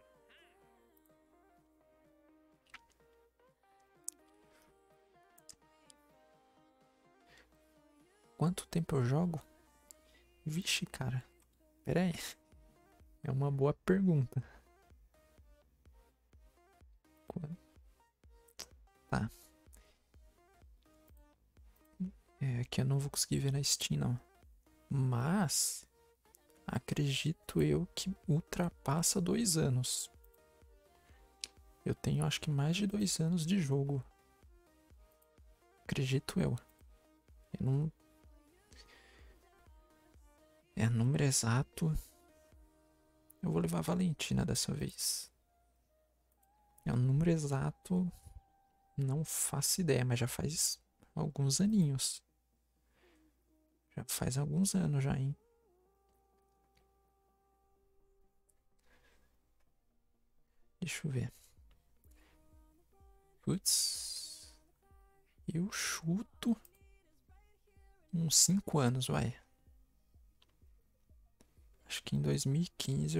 Quanto tempo eu jogo? Vixe, cara. Pera aí. É uma boa pergunta. Tá. É, aqui eu não vou conseguir ver na Steam, não. Mas... acredito eu que ultrapassa 2 anos. Eu tenho acho que mais de 2 anos de jogo. Acredito eu. Eu não... É número exato. Eu vou levar a Valentina dessa vez. É um número exato. Não faço ideia, mas já faz alguns aninhos. Já faz alguns anos já, hein? Deixa eu ver. Putz. Eu chuto uns 5 anos, vai. Acho que em 2015 eu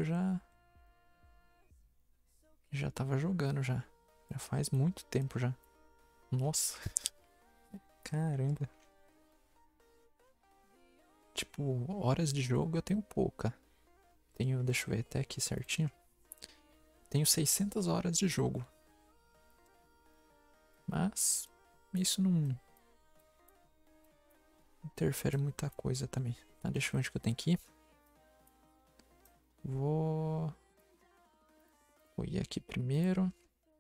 já tava jogando já. Já faz muito tempo já. Nossa, caramba. Tipo, horas de jogo eu tenho pouca. Tenho, deixa eu ver até aqui certinho. Tenho 600 horas de jogo. Mas isso não interfere muita coisa também. Tá, deixa eu ver onde que eu tenho que ir. Vou ir aqui primeiro.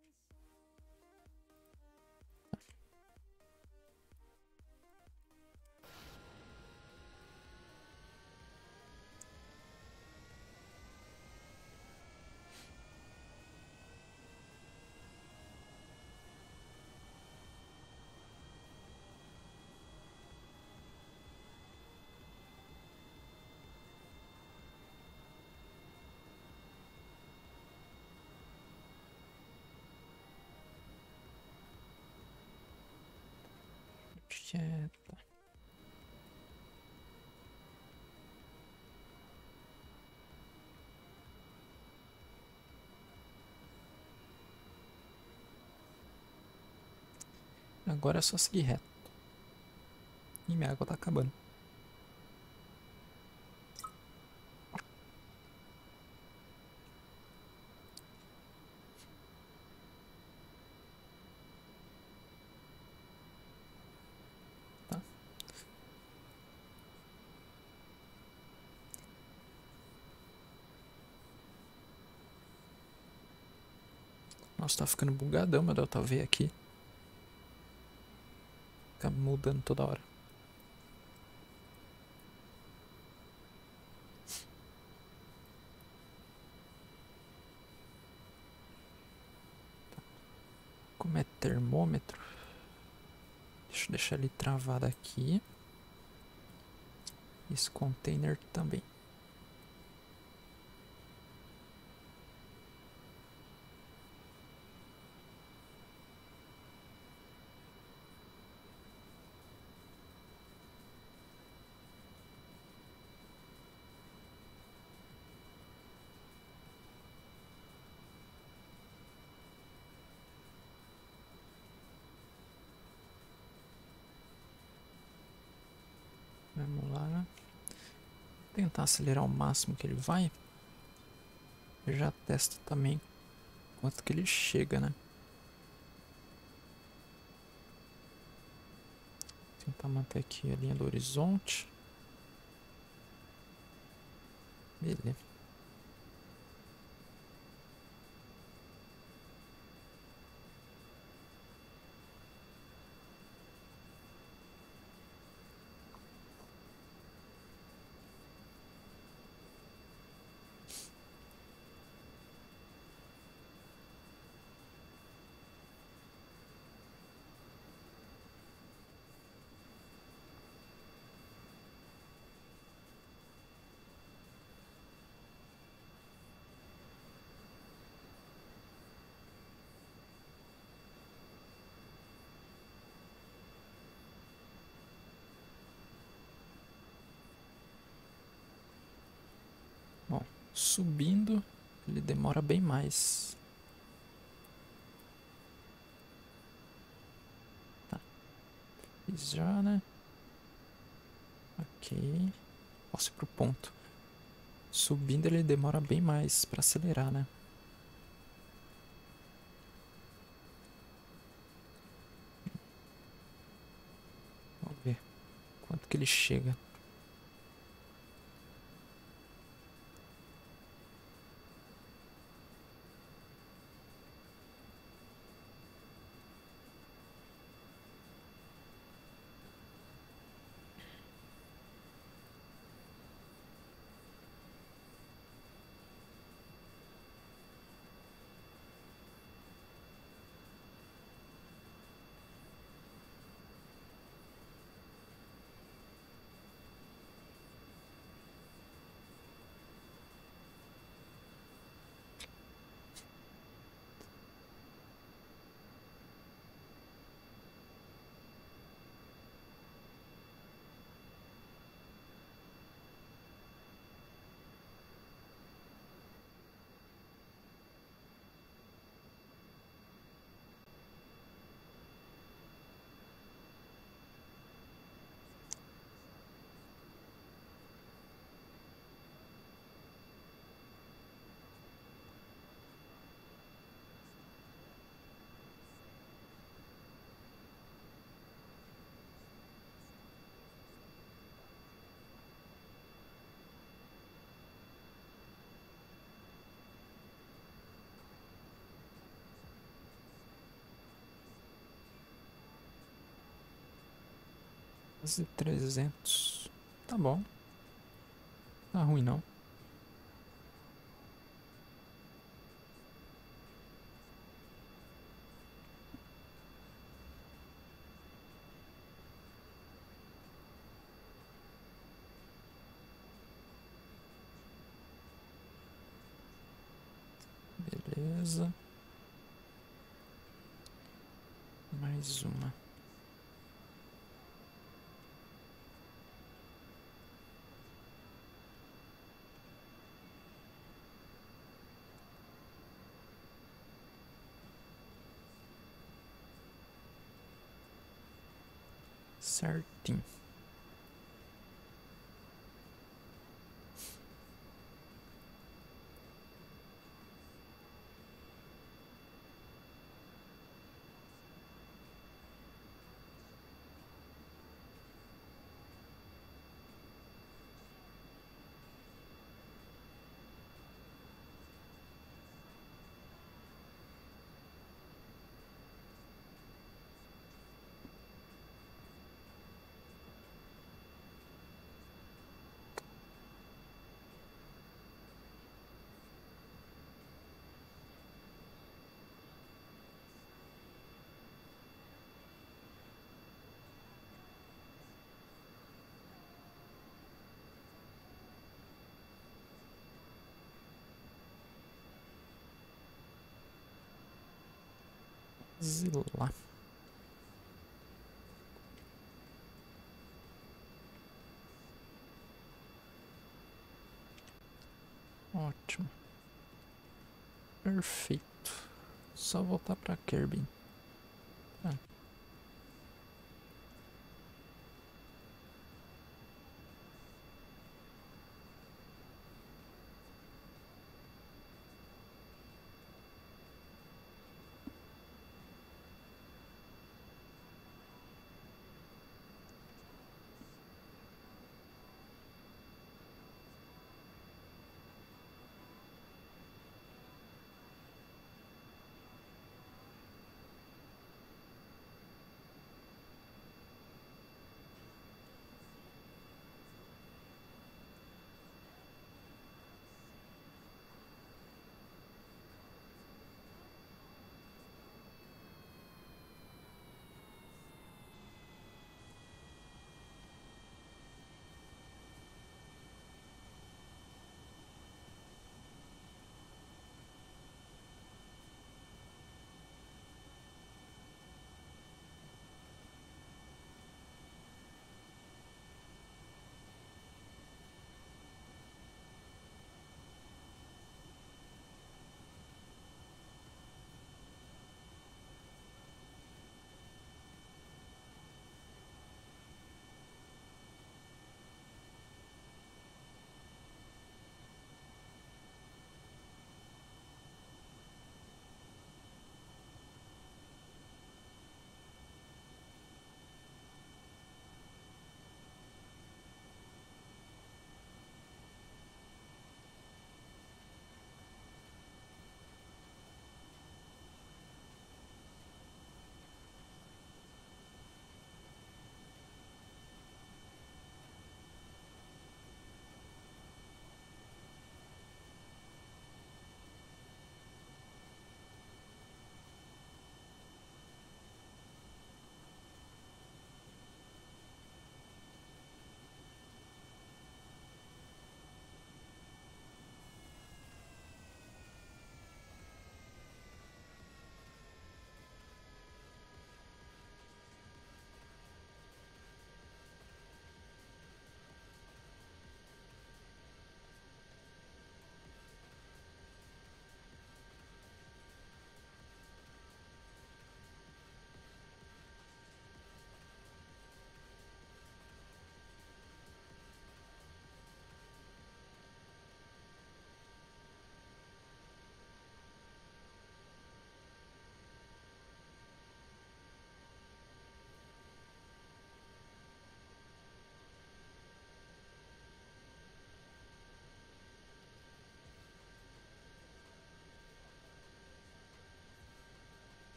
Quieta. Agora é só seguir reto. E minha água tá acabando. Tá? Nossa, tá ficando bugadão meu Delta V aqui. Fica mudando toda hora. Como é termômetro, deixa eu deixar ele travado aqui. Esse container também. Vamos lá. Tentar acelerar o máximo que ele vai. Eu já testo também quanto que ele chega, né? Tentar manter aqui a linha do horizonte. Beleza. Bom, subindo ele demora bem mais. Tá. Fiz já, né? Ok. Posso ir pro ponto. Subindo ele demora bem mais pra acelerar, né? Vamos ver quanto que ele chega. Quase 300. Tá bom. Tá ruim não. Beleza. Mais uma. Certinho. Zila. Ótimo. Perfeito. Só voltar pra Kirby. Ah,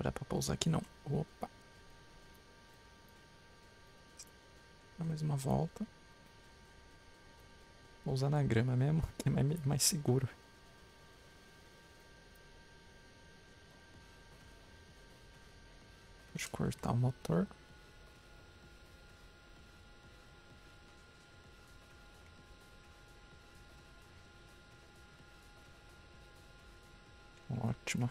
dá pra pousar aqui não. Opa. Dá mais uma volta. Vou usar na grama mesmo, que é mais seguro. Deixa eu cortar o motor. Ótimo.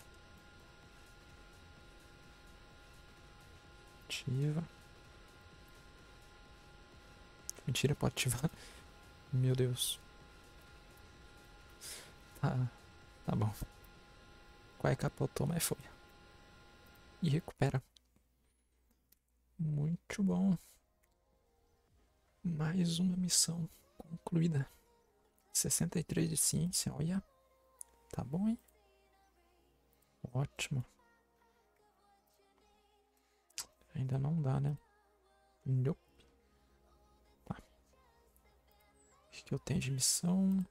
Ativa. Mentira, pode ativar. Meu Deus. Tá bom. Quase capotou, mas foi. E recupera. Muito bom. Mais uma missão concluída. 63 de ciência, olha. Tá bom, hein? Ótimo. Ainda não dá, né? Nope. Tá. O que eu tenho de missão?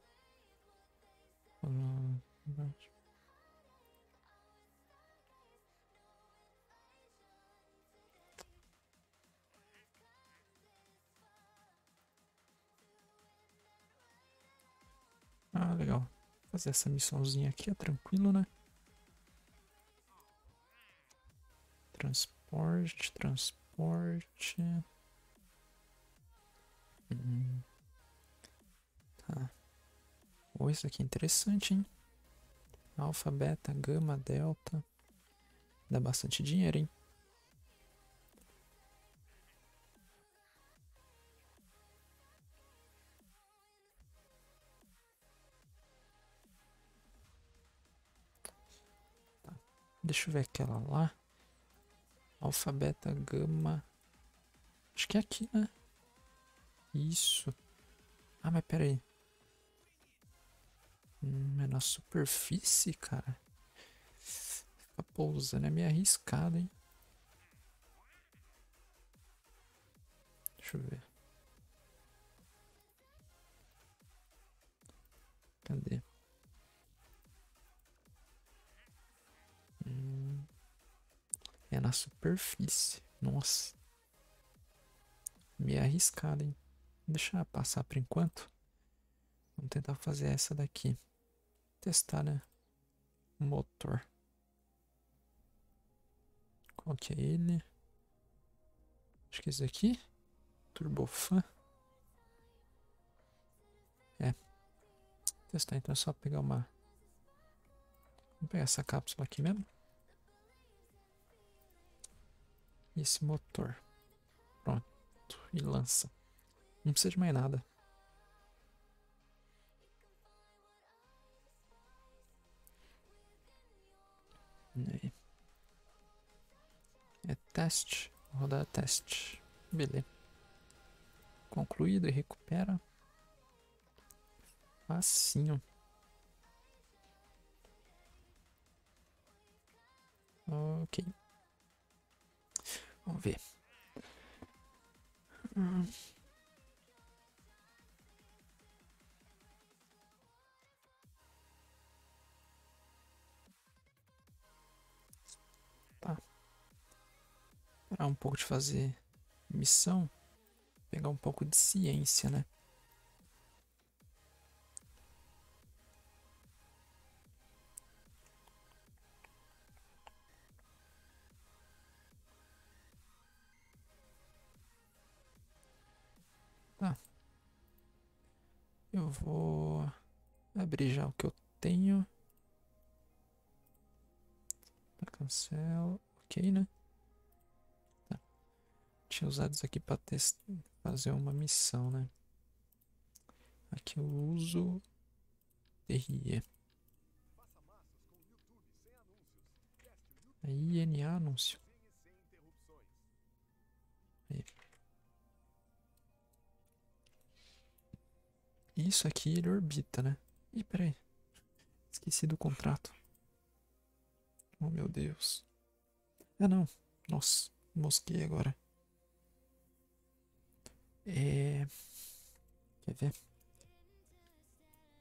Ah, legal. Fazer essa missãozinha aqui é tranquilo, né? Transporte. Tá. Oh, isso aqui é interessante, hein? Alfa, beta, gama, delta. Dá bastante dinheiro, hein? Tá. Deixa eu ver aquela lá. Alfa, beta, gama. Acho que é aqui, né? Isso. Ah, mas pera aí. É na superfície, cara. Ficar pousando é meio arriscado, hein? Deixa eu ver. Cadê? É na superfície. Nossa. Meio arriscado, hein? Deixa eu passar por enquanto. Vamos tentar fazer essa daqui. Testar, né? O motor. Qual que é ele? Acho que é esse aqui. Turbofan. É. Testar, então é só pegar uma... Vamos pegar essa cápsula aqui mesmo. E esse motor. Pronto. E lança. Não precisa de mais nada. Aí. É teste. Vou rodar teste. Beleza. Concluído e recupera. Facinho. Ok. Vamos ver. Tá. Parar um pouco de fazer missão. Pegar um pouco de ciência, né? Tá. Eu vou abrir já o que eu tenho. Tá, cancel. Ok, né? Tá. Tinha usado isso aqui pra fazer uma missão, né? Aqui eu uso TRE. Aí INA anúncio. Aí. Isso aqui ele orbita, né? Ih, peraí. Esqueci do contrato. Oh, meu Deus. Ah, não. Nossa, mosquei agora. Quer ver?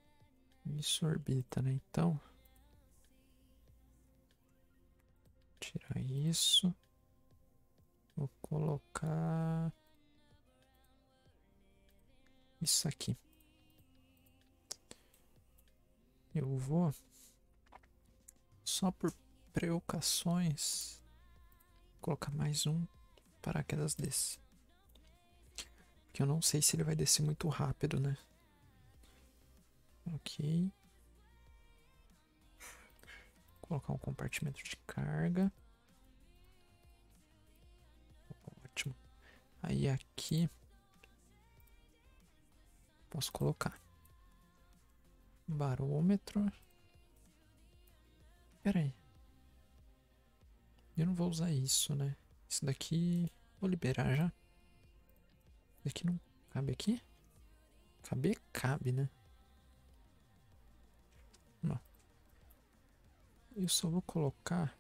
Isso orbita, né? Então, Tirar isso. Vou colocar isso aqui. Eu vou, só por precauções, colocar mais um paraquedas desse. Porque eu não sei se ele vai descer muito rápido, né? Ok. Vou colocar um compartimento de carga. Ótimo. Aí aqui posso colocar um barômetro. Pera aí. Eu não vou usar isso, né? Isso daqui vou liberar já. Isso daqui não cabe aqui? Cabe, cabe, né? Não. Eu só vou colocar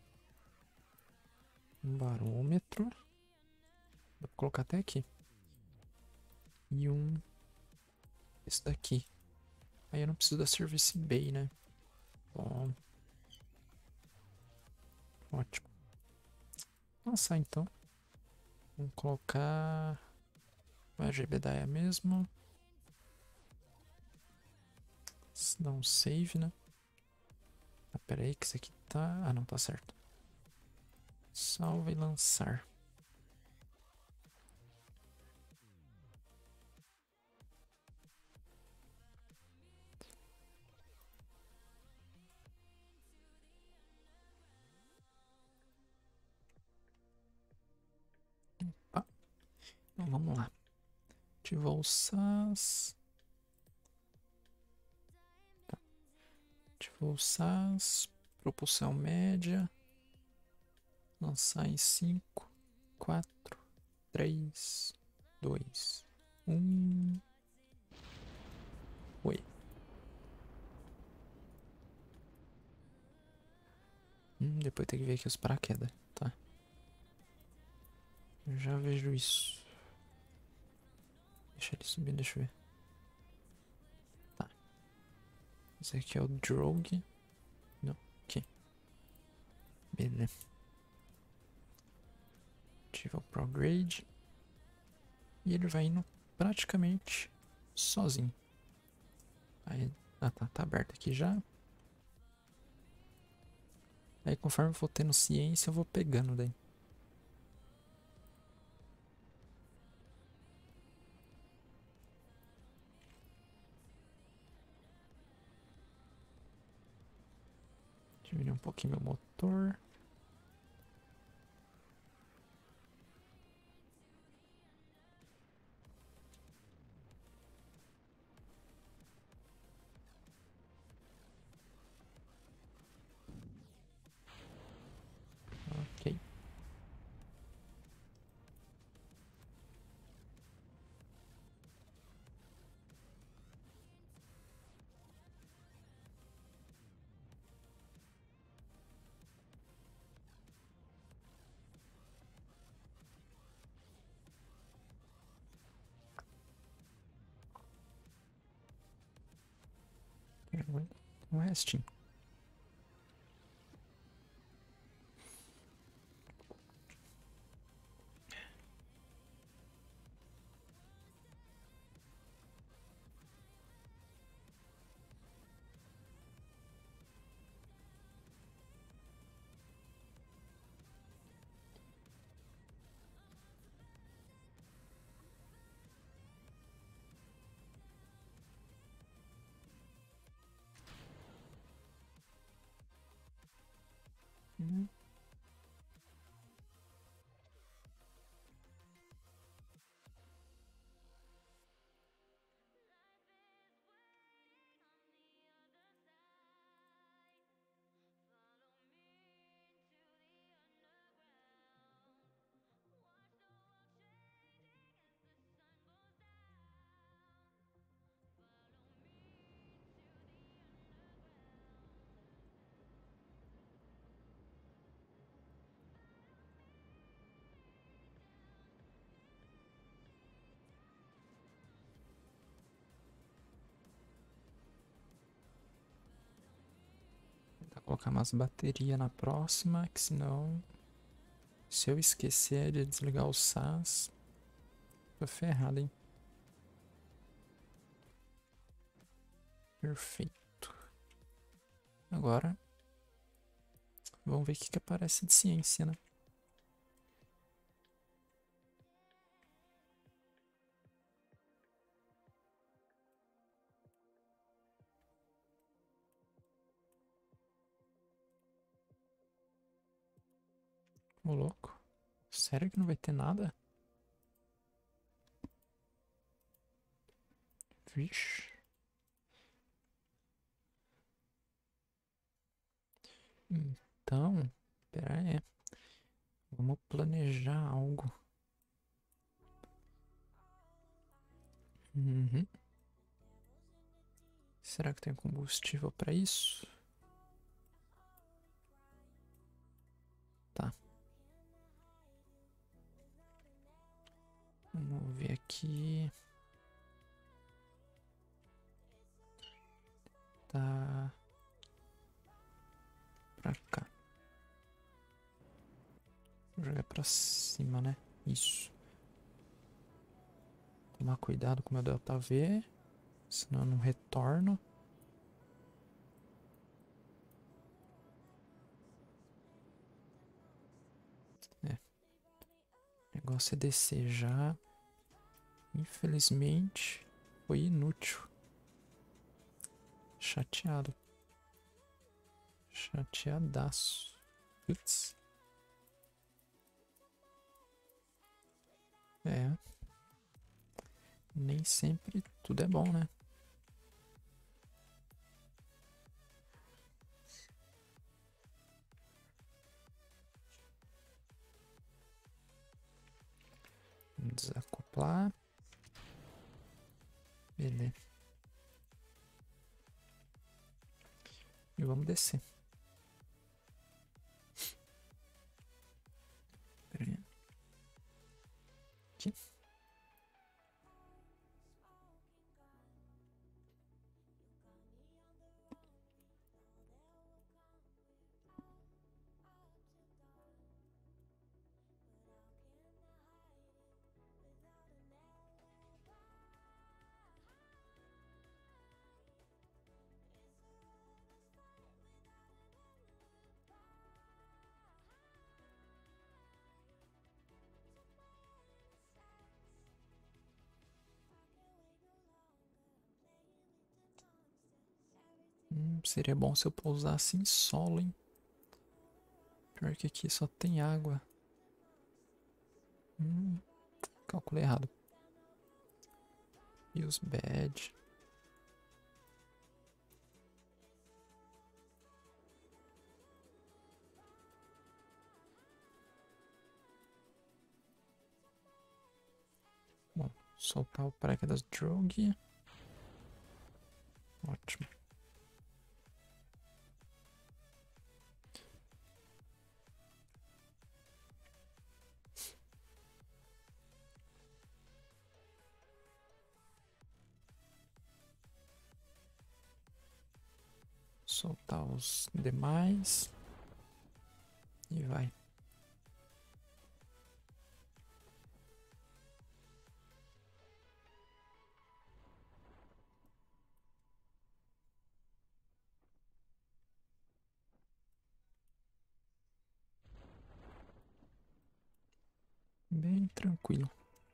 um barômetro. Vou colocar até aqui. E um... esse daqui. Aí eu não preciso da Service Bay, né? Bom. Ótimo. Lançar então. Vamos colocar... a GBDAIA mesmo. Dá um save, né? Ah, pera aí que isso aqui tá... ah, não, tá certo. Salva e lançar. Opa. Então vamos lá. Ativou o SAS. Tá. Ativou o SAS. Propulsão média. Lançar em 5, 4, 3, 2, 1. Oi. Depois tem que ver aqui os paraquedas, tá? Eu já vejo isso. Deixa ele subir, deixa eu ver. Tá. Esse aqui é o Drogue. Não, aqui. Beleza. Ativa o ProGrade. E ele vai indo praticamente sozinho. Aí, ah tá aberto aqui já. Aí conforme eu for tendo ciência eu vou pegando daí. Diminuir um pouquinho meu motor. Ok. O restinho. Hum. Vou colocar umas baterias na próxima, que senão Se eu esquecer de desligar o SAS, tô ferrado, hein? Perfeito. Agora, vamos ver o que aparece de ciência, né? Ô, louco. Sério que não vai ter nada? Vixe. Então, pera aí. Vamos planejar algo. Uhum. Será que tem combustível para isso? Tá. Vamos ver aqui. Tá. Pra cá. Vou jogar pra cima, né? Isso. Tomar cuidado com o meu Delta V. Senão eu não retorno. É. O negócio é descer já. Infelizmente, foi inútil. Chateado. Chateadaço. Putz. É. Nem sempre tudo é bom, né? Desacoplar. Beleza. E vamos descer. Pera aí. Aqui. Seria bom se eu pousasse em solo, hein? Pior que aqui só tem água. Calculei errado. Use bad. Bom, soltar o paraquedas drogue. Ótimo. Soltar os demais. E vai. Bem tranquilo.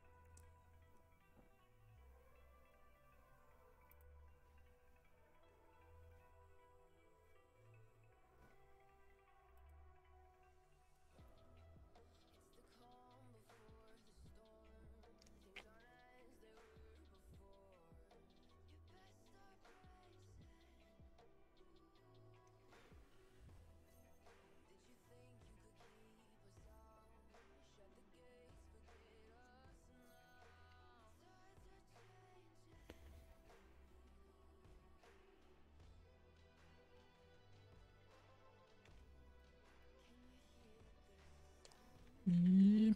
E...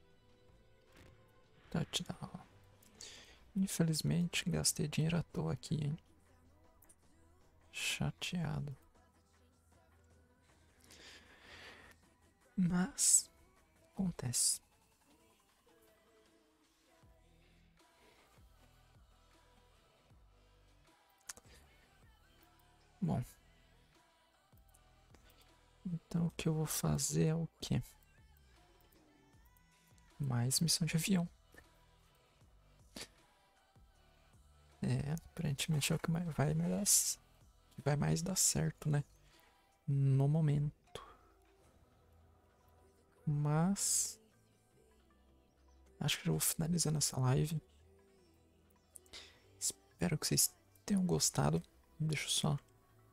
touchdown. Infelizmente, gastei dinheiro à toa aqui, hein? Chateado. Mas, acontece. Bom, então o que eu vou fazer é o quê? Mais missão de avião. Aparentemente é o que vai mais dar certo, né? No momento. Mas acho que já vou finalizando essa live. Espero que vocês tenham gostado. Deixa eu só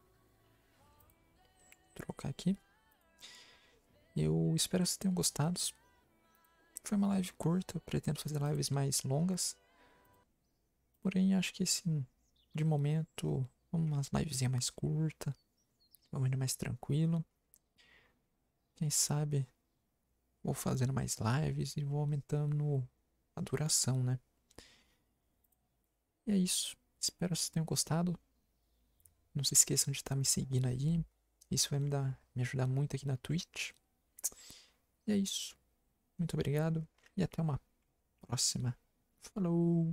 trocar aqui. Eu espero que vocês tenham gostado. Foi uma live curta, eu pretendo fazer lives mais longas. Porém, acho que assim, de momento, umas livezinha mais curta. Vamos indo mais tranquilo. Quem sabe vou fazendo mais lives e vou aumentando a duração, né? E é isso. Espero que vocês tenham gostado. Não se esqueçam de estar me seguindo aí. Isso vai me ajudar muito aqui na Twitch. E é isso. Muito obrigado e até uma próxima. Falou!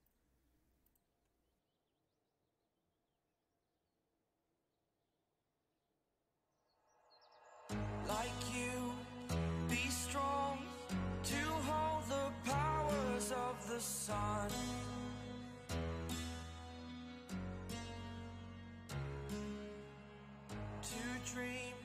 Like you, be strong to hold the powers of the sun. To dream